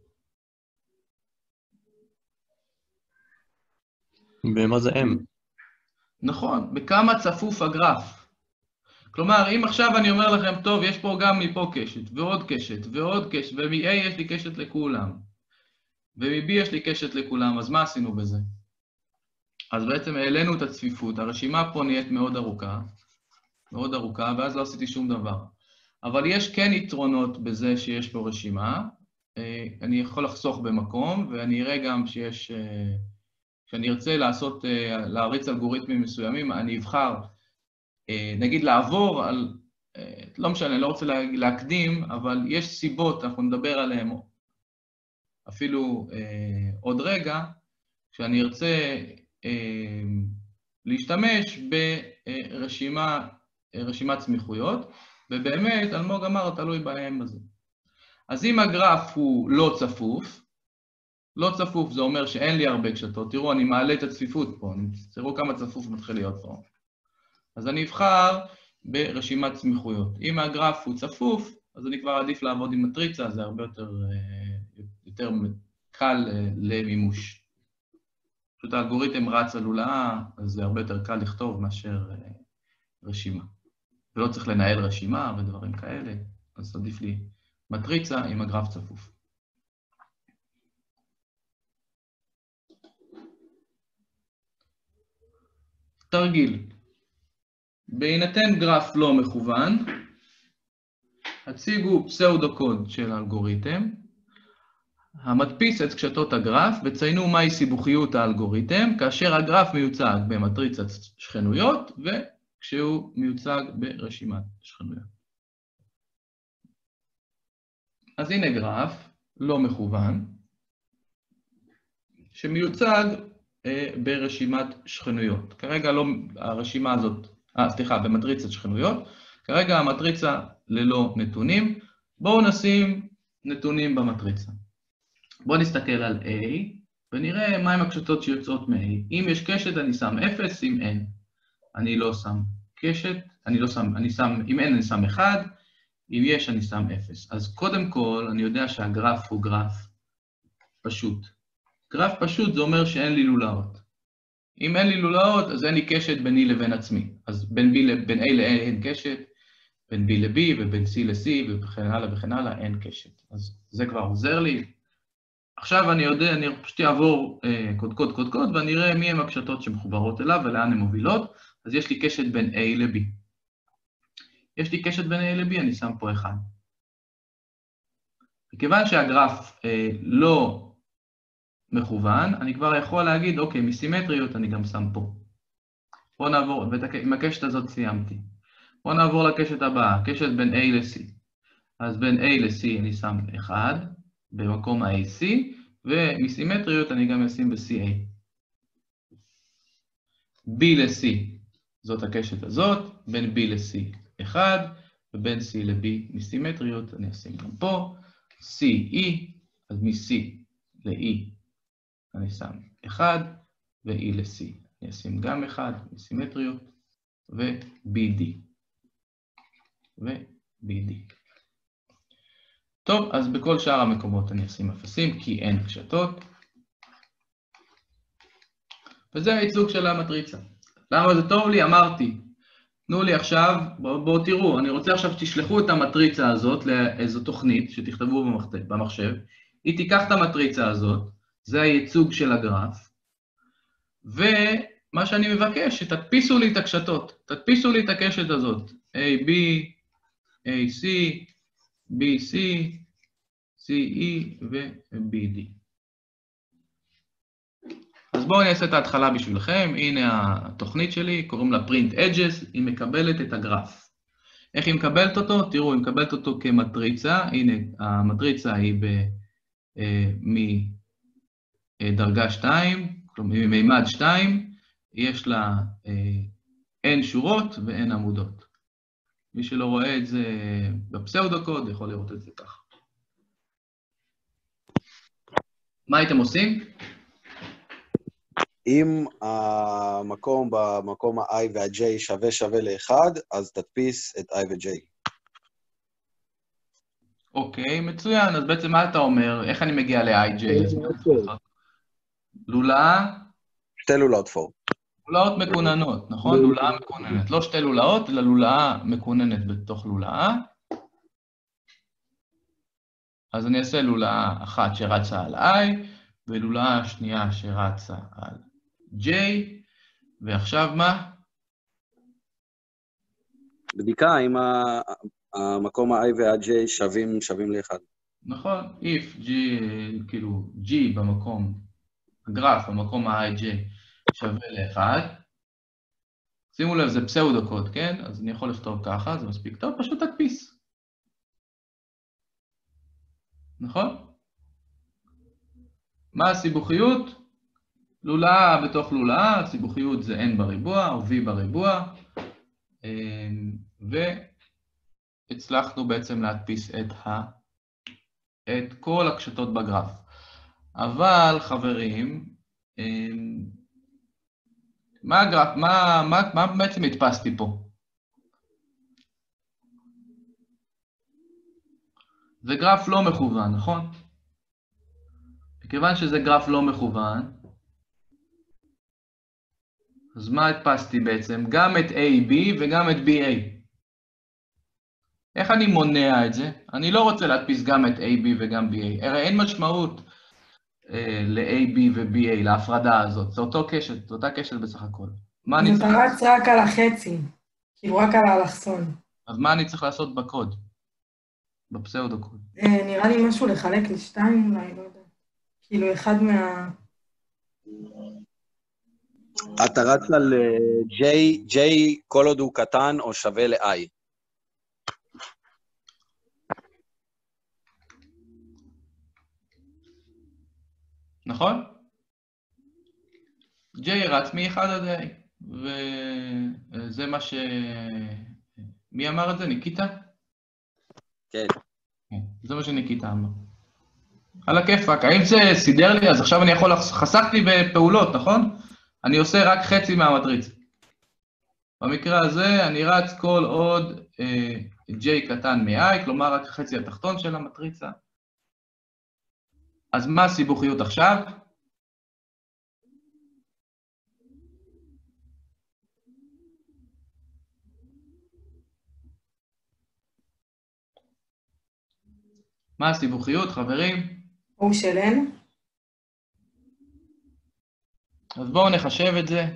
במה זה M? נכון, בכמה צפוף הגרף. כלומר, אם עכשיו אני אומר לכם, טוב, יש פה גם מפה קשת, ועוד קשת, ועוד קשת, ומ-A יש לי קשת לכולם, ומ-B יש לי קשת לכולם, אז מה עשינו בזה? אז בעצם העלינו את הצפיפות, הרשימה פה נהיית מאוד ארוכה, ואז לא עשיתי שום דבר. אבל יש כן יתרונות בזה שיש פה רשימה, אני יכול לחסוך במקום, ואני אראה גם שיש, כשאני ארצה להריץ אלגוריתמים מסוימים, אני אבחר, נגיד לעבור על, לא משנה, אני לא רוצה להקדים, אבל יש סיבות, אנחנו נדבר עליהן אפילו עוד רגע, כשאני ארצה להשתמש ברשימת סמיכויות, ובאמת, אלמוג אמר, תלוי בהם הזה. אז אם הגרף הוא לא צפוף, לא צפוף זה אומר שאין לי הרבה קשתות, תראו, אני מעלה את הצפיפות פה, תראו כמה צפוף מתחיל להיות פה. אז אני אבחר ברשימת סמיכויות. אם הגרף הוא צפוף, אז אני כבר עדיף לעבוד עם מטריצה, זה הרבה יותר קל למימוש. פשוט האלגוריתם רץ על לולאה, אז זה הרבה יותר קל לכתוב מאשר רשימה. ולא צריך לנהל רשימה ודברים כאלה, אז עדיף לי מטריצה עם הגרף צפוף. תרגיל. בהינתן גרף לא מכוון, הציגו פסאודו-קוד של האלגוריתם, המדפיס את קשתות הגרף וציינו מהי סיבוכיות האלגוריתם, כאשר הגרף מיוצג במטריצת שכנויות וכשהוא מיוצג ברשימת שכנויות. אז הנה גרף לא מכוון, שמיוצג ברשימת שכנויות. כרגע לא, הרשימה הזאת, במטריצת שכנויות, כרגע המטריצה ללא נתונים. בואו נשים נתונים במטריצה. בואו נסתכל על A, ונראה מהם הקשתות שיוצאות מ-A. אם יש קשת, אני שם 0, אם אין, אני לא שם קשת, אם אין, אני שם 1, אם יש, אני שם 0. אז קודם כל, אני יודע שהגרף הוא גרף פשוט. גרף פשוט זה אומר שאין לי לולאות. אם אין לי לולאות, אז אין לי קשת ביני לבין עצמי. אז בין A ל-A אין קשת, בין B ל-B ובין C ל-C וכן הלאה וכן הלאה אין קשת. אז זה כבר עוזר לי. עכשיו אני יודע, אני פשוט אעבור קוד ואני אראה מי הם הקשתות שמחוברות אליו ולאן הן מובילות. אז יש לי קשת בין A ל-B. יש לי קשת בין A ל-B, אני שם פה 1. מכיוון שהגרף לא מכוון, אני כבר יכול להגיד, אוקיי, מסימטריות אני גם שם פה. בואו נעבור, עם הקשת הזאת סיימתי. בואו נעבור לקשת הבאה, קשת בין A ל-C. אז בין A ל-C אני שם 1, במקום ה-AC, ומסימטריות אני גם אשים ב-CA. B ל-C, זאת הקשת הזאת, בין B ל-C 1, ובין C ל-B מסימטריות אני אשים גם פה, CE, אז מ-C ל-E אני שם 1, ו-E ל-C אני אשים גם 1, מסימטריות, ו-BD. ו-BD. טוב, אז בכל שאר המקומות אני אשים אפסים, כי אין קשתות. וזה הייצוג של המטריצה. למה זה טוב לי? אמרתי. תנו לי עכשיו, בואו תראו, אני רוצה עכשיו שתשלחו את המטריצה הזאת לאיזו תוכנית שתכתבו במחשב. היא תיקח את המטריצה הזאת, זה הייצוג של הגרף, ומה שאני מבקש, שתדפיסו לי את הקשתות, תדפיסו לי את הקשת הזאת, A, B, A, C, B, C, C, E ו-B, D. אז בואו נעשה את ההתחלה בשבילכם, הנה התוכנית שלי, קוראים לה print edges, היא מקבלת את הגרף. איך היא מקבלת אותו? תראו, היא מקבלת אותו כמטריצה, הנה המטריצה היא מדרגה 2, כלומר ממימד 2, יש לה N שורות ו-N עמודות. מי שלא רואה את זה בפסאודו-קוד יכול לראות את זה כך. מה הייתם עושים? אם במקום ה-i וה-j שווה ל-1, אז תדפיס את i ו-j. אוקיי, מצוין. אז בעצם מה אתה אומר? איך אני מגיע ל-i,j? אז מה אני צריך לעשות? לולאה? שתי לולאות פור. לולאות מקוננות, נכון? לולאה מקוננת. לא שתי לולאות, אלא לולאה מקוננת בתוך לולאה. אז אני אעשה לולאה אחת שרצה על i, ולולאה שנייה שרצה על j, ועכשיו מה? בדיקה אם המקום ה-i וה-j שווים ל-1. נכון, if g, כאילו g במקום, הגרף במקום ה-ij שווה ל-1, שימו לב, זה פסאודו-קוד, כן? אז אני יכול לכתוב ככה, זה מספיק טוב, פשוט תדפיס. נכון? מה הסיבוכיות? לולאה בתוך לולאה, הסיבוכיות זה n בריבוע או v בריבוע, והצלחנו בעצם להדפיס את כל הקשתות בגרף. אבל חברים, מה בעצם הדפסתי פה? זה גרף לא מכוון, נכון? מכיוון שזה גרף לא מכוון, אז מה הדפסתי בעצם? גם את AB וגם את BA. איך אני מונע את זה? אני לא רוצה להדפיס גם את AB וגם BA. הרי אין משמעות ל-AB ו-BA, להפרדה הזאת. זה אותו קשת, זו אותה קשת בסך הכל. מה אני אתה רץ רק על החצי, כאילו רק על האלכסון. אז מה אני צריך לעשות בקוד? בפסאודו-קוד. נראה לי משהו לחלק לשתיים, אולי, לא יודע. כאילו אחד מה... אתה רץ על j כל עוד הוא קטן או שווה ל-i. נכון? j רץ מ-1 עד a, וזה מה ש... מי אמר את זה? ניקיטה? כן. זה מה שניקיטה אמר. על הכיפק, האם זה סידר לי? אז עכשיו אני יכול... חסכתי בפעולות, נכון? אני עושה רק חצי מהמטריצה. במקרה הזה אני רץ כל עוד j קטן מ-i, כלומר רק חצי התחתון של המטריצה. אז מה הסיבוכיות עכשיו? מה הסיבוכיות, חברים? או של n? אז בואו נחשב את זה.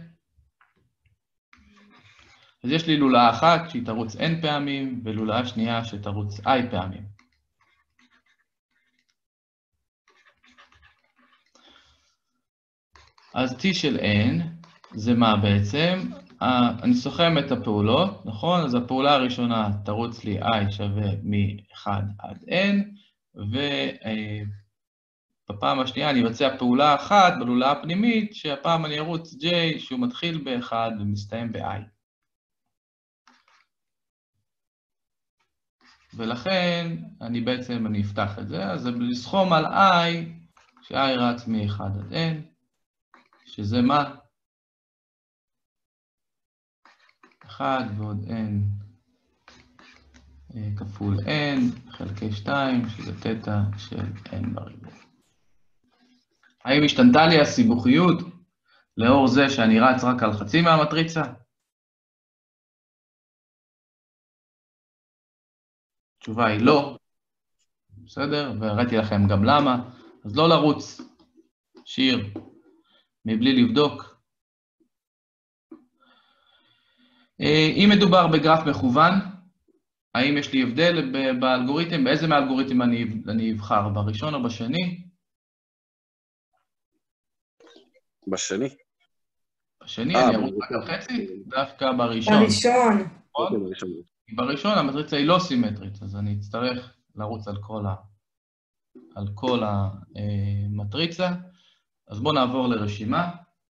אז יש לי לולאה אחת שהיא תרוץ n פעמים, ולולאה שנייה שתרוץ i פעמים. אז t של n זה מה בעצם? אני סוכם את הפעולות, נכון? אז הפעולה הראשונה תרוץ לי i שווה מ-1 עד n, ובפעם השנייה אני אבצע פעולה אחת בלולאה הפנימית, שהפעם אני ארוץ j שהוא מתחיל ב-1 ומסתיים ב-i. ולכן אני אפתח את זה, אז לסכום על i, ש-i רץ מ-1 עד n, שזה מה? 1 ועוד n כפול n חלקי 2, שזה תטא של n בריבוע. האם השתנתה לי הסיבוכיות לאור זה שאני רץ רק על חצי מהמטריצה? התשובה היא לא. בסדר? והראיתי לכם גם למה. אז לא לרוץ שיר מבלי לבדוק. אם מדובר בגרף מכוון, האם יש לי הבדל באלגוריתם? באיזה מהאלגוריתם אני אבחר? בראשון או בשני? בשני. בשני אני ארוץ רק על חצי? דווקא בראשון. בראשון. בראשון המטריצה היא לא סימטרית, אז אני אצטרך לרוץ על כל המטריצה. אז בואו נעבור לרשימה.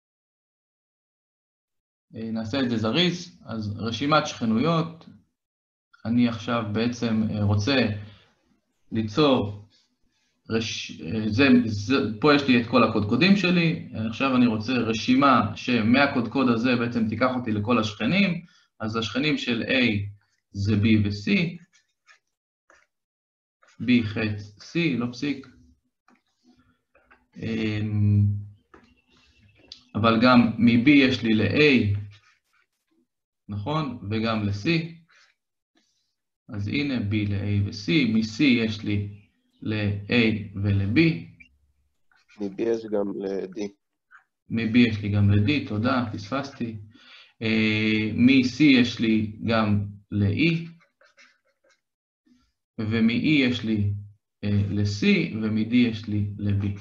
נעשה את זה זריז. אז רשימת שכנויות. אני עכשיו בעצם רוצה ליצור פה יש לי את כל הקודקודים שלי, עכשיו אני רוצה רשימה שמהקודקוד הזה בעצם תיקח אותי לכל השכנים, אז השכנים של A זה B ו-C, B חץ C, לא פסיק, אבל גם מ-B יש לי ל-A, נכון? וגם ל-C, אז הנה B ל-A ו-C, מ-C יש לי ל-A ול-B. מ-B יש גם ל-D. מ-B יש לי גם ל-D, תודה, פספסתי. מ-C יש לי גם ל-E, ומ-E יש לי ל-C, ומ-D יש לי ל-B.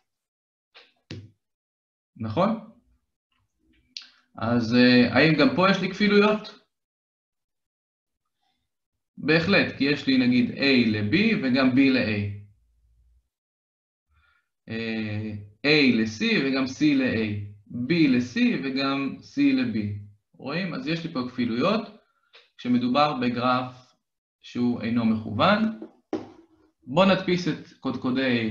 נכון? אז האם גם פה יש לי כפילויות? בהחלט, כי יש לי נגיד A ל-B וגם B ל-A. A ל-C וגם C ל-A. B ל-C וגם C ל-B. רואים? אז יש לי פה כפילויות כשמדובר בגרף שהוא אינו מכוון. בואו נדפיס את קודקודי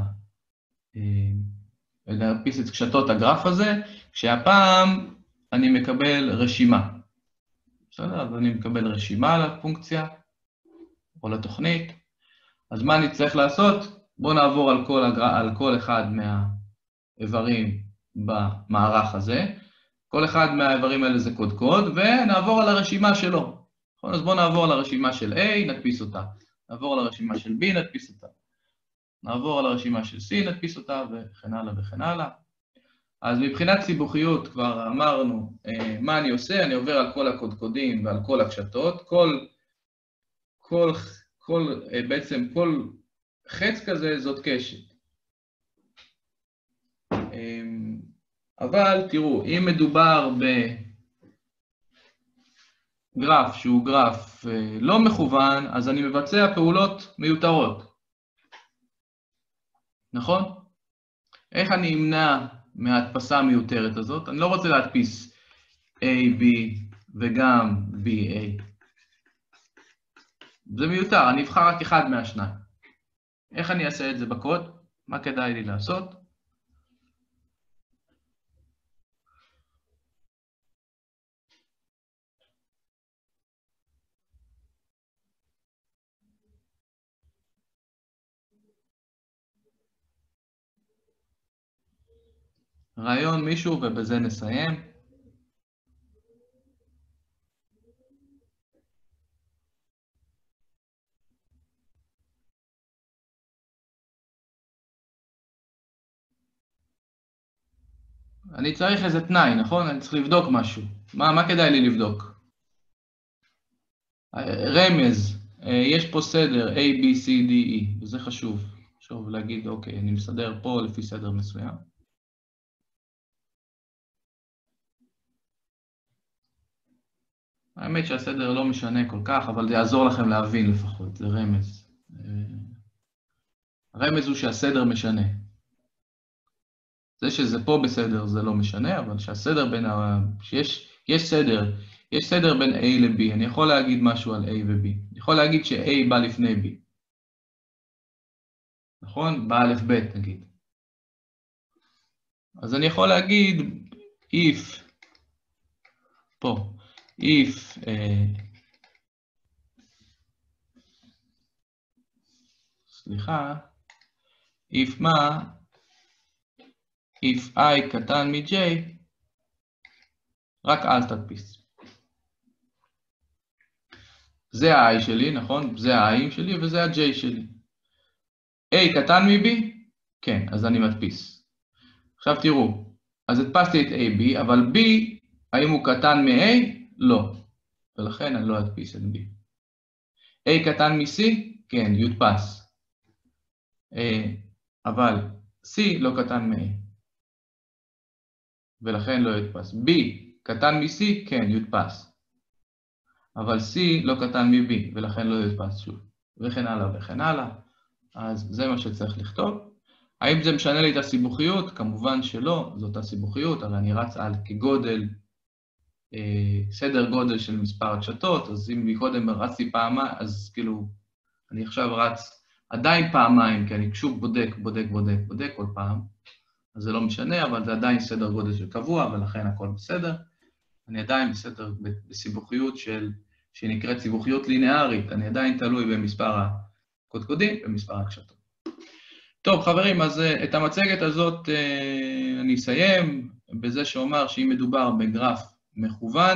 נדפיס את קשתות הגרף הזה, כשהפעם אני מקבל רשימה. בסדר? אז אני מקבל רשימה לפונקציה או לתוכנית. אז מה אני צריך לעשות? בואו נעבור על כל אחד מהאיברים במערך הזה. כל אחד מהאיברים האלה זה קודקוד, ונעבור על הרשימה שלו. אז בואו נעבור על הרשימה של A, נדפיס אותה. נעבור על הרשימה של B, נדפיס אותה. נעבור על הרשימה של C, נדפיס אותה, וכן הלאה וכן הלאה. אז מבחינת סיבוכיות כבר אמרנו מה אני עושה, אני עובר על כל הקודקודים ועל כל הקשתות, בעצם כל חץ כזה זאת קשת. אבל תראו, אם מדובר בגרף שהוא גרף לא מכוון, אז אני מבצע פעולות מיותרות. נכון? איך אני אמנע מההדפסה המיותרת הזאת? אני לא רוצה להדפיס A, B וגם B, A. זה מיותר, אני אבחר רק אחד מהשניים. איך אני אעשה את זה בקוד? מה כדאי לי לעשות? רעיון מישהו ובזה נסיים. אני צריך איזה תנאי, נכון? אני צריך לבדוק משהו. מה כדאי לי לבדוק? רמז, יש פה סדר A, B, C, D, E, וזה חשוב. חשוב להגיד, אוקיי, אני מסדר פה לפי סדר מסוים. האמת שהסדר לא משנה כל כך, אבל זה יעזור לכם להבין לפחות, זה רמז. הרמז הוא שהסדר משנה. זה שזה פה בסדר זה לא משנה, אבל שהסדר בין יש סדר בין A ל-B, אני יכול להגיד משהו על A ו-B. אני יכול להגיד ש-A בא לפני B. נכון? באלף ב' נגיד. אז אני יכול להגיד if, פה, if סליחה, if מה? if I קטן מ-J, רק אל תדפיס. זה ה-I שלי, נכון? זה ה-I שלי וזה ה-J שלי. A קטן מ-B? כן, אז אני מדפיס. עכשיו תראו, אז הדפסתי את AB, אבל B, האם הוא קטן מ-A? לא. ולכן אני לא אדפיס את B. A קטן מ-C? כן, יודפס. אבל C לא קטן מ-A. ולכן לא יודפס. B קטן מ-C? כן, יודפס. אבל C לא קטן מ-B, ולכן לא יודפס שוב. וכן הלאה וכן הלאה. אז זה מה שצריך לכתוב. האם זה משנה לי את הסיבוכיות? כמובן שלא, זאת הסיבוכיות, אבל אני רץ על כגודל, סדר גודל של מספר הקשתות, אז אם מקודם רצתי פעמה, אז כאילו, אני עכשיו רץ עדיין פעמיים, כי אני שוב בודק כל פעם, אז זה לא משנה, אבל זה עדיין סדר גודל של קבוע, ולכן הכל בסדר. אני עדיין בסדר, בסיבוכיות שנקראת סיבוכיות ליניארית, אני עדיין תלוי במספר הקודקודים ומספר הקשתות. טוב, חברים, אז את המצגת הזאת אני אסיים בזה שאומר שאם מדובר בגרף מכוון,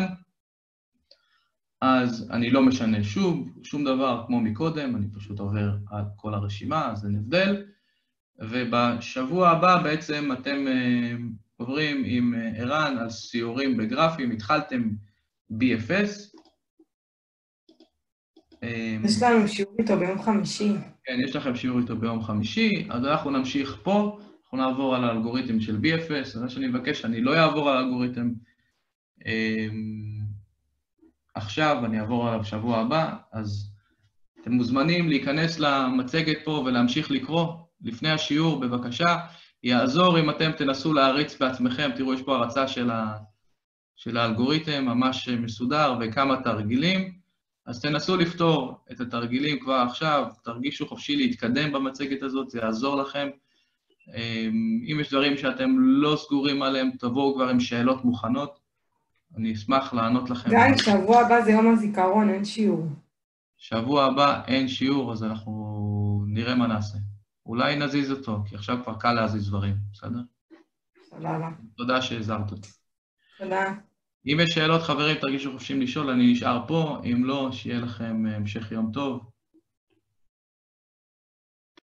אז אני לא משנה שום דבר כמו מקודם, אני פשוט עובר על כל הרשימה, אז אין הבדל. ובשבוע הבא בעצם אתם עוברים עם ערן על סיורים בגרפים, התחלתם BFS. יש לנו שיעור איתו ביום חמישי. כן, יש לכם שיעור איתו ביום חמישי, אז אנחנו נמשיך פה, אנחנו נעבור על האלגוריתם של BFS, אז מה שאני מבקש, אני לא אעבור על האלגוריתם עכשיו, אני אעבור עליו בשבוע הבא, אז אתם מוזמנים להיכנס למצגת פה ולהמשיך לקרוא לפני השיעור, בבקשה. יעזור אם אתם תנסו להריץ בעצמכם, תראו, יש פה הרצה של האלגוריתם, ממש מסודר, וכמה תרגילים. אז תנסו לפתור את התרגילים כבר עכשיו, תרגישו חופשי להתקדם במצגת הזאת, זה יעזור לכם. אם יש דברים שאתם לא סגורים עליהם, תבואו כבר עם שאלות מוכנות. אני אשמח לענות לכם. גיא, שבוע הבא זה יום הזיכרון, אין שיעור. שבוע הבא אין שיעור, אז אנחנו נראה מה נעשה. אולי נזיז אותו, כי עכשיו כבר קל להזיז דברים, בסדר? סבבה. תודה שהזהרת אותי. תודה. אם יש שאלות, חברים, תרגישו חופשיים לשאול, אני נשאר פה. אם לא, שיהיה לכם המשך יום טוב.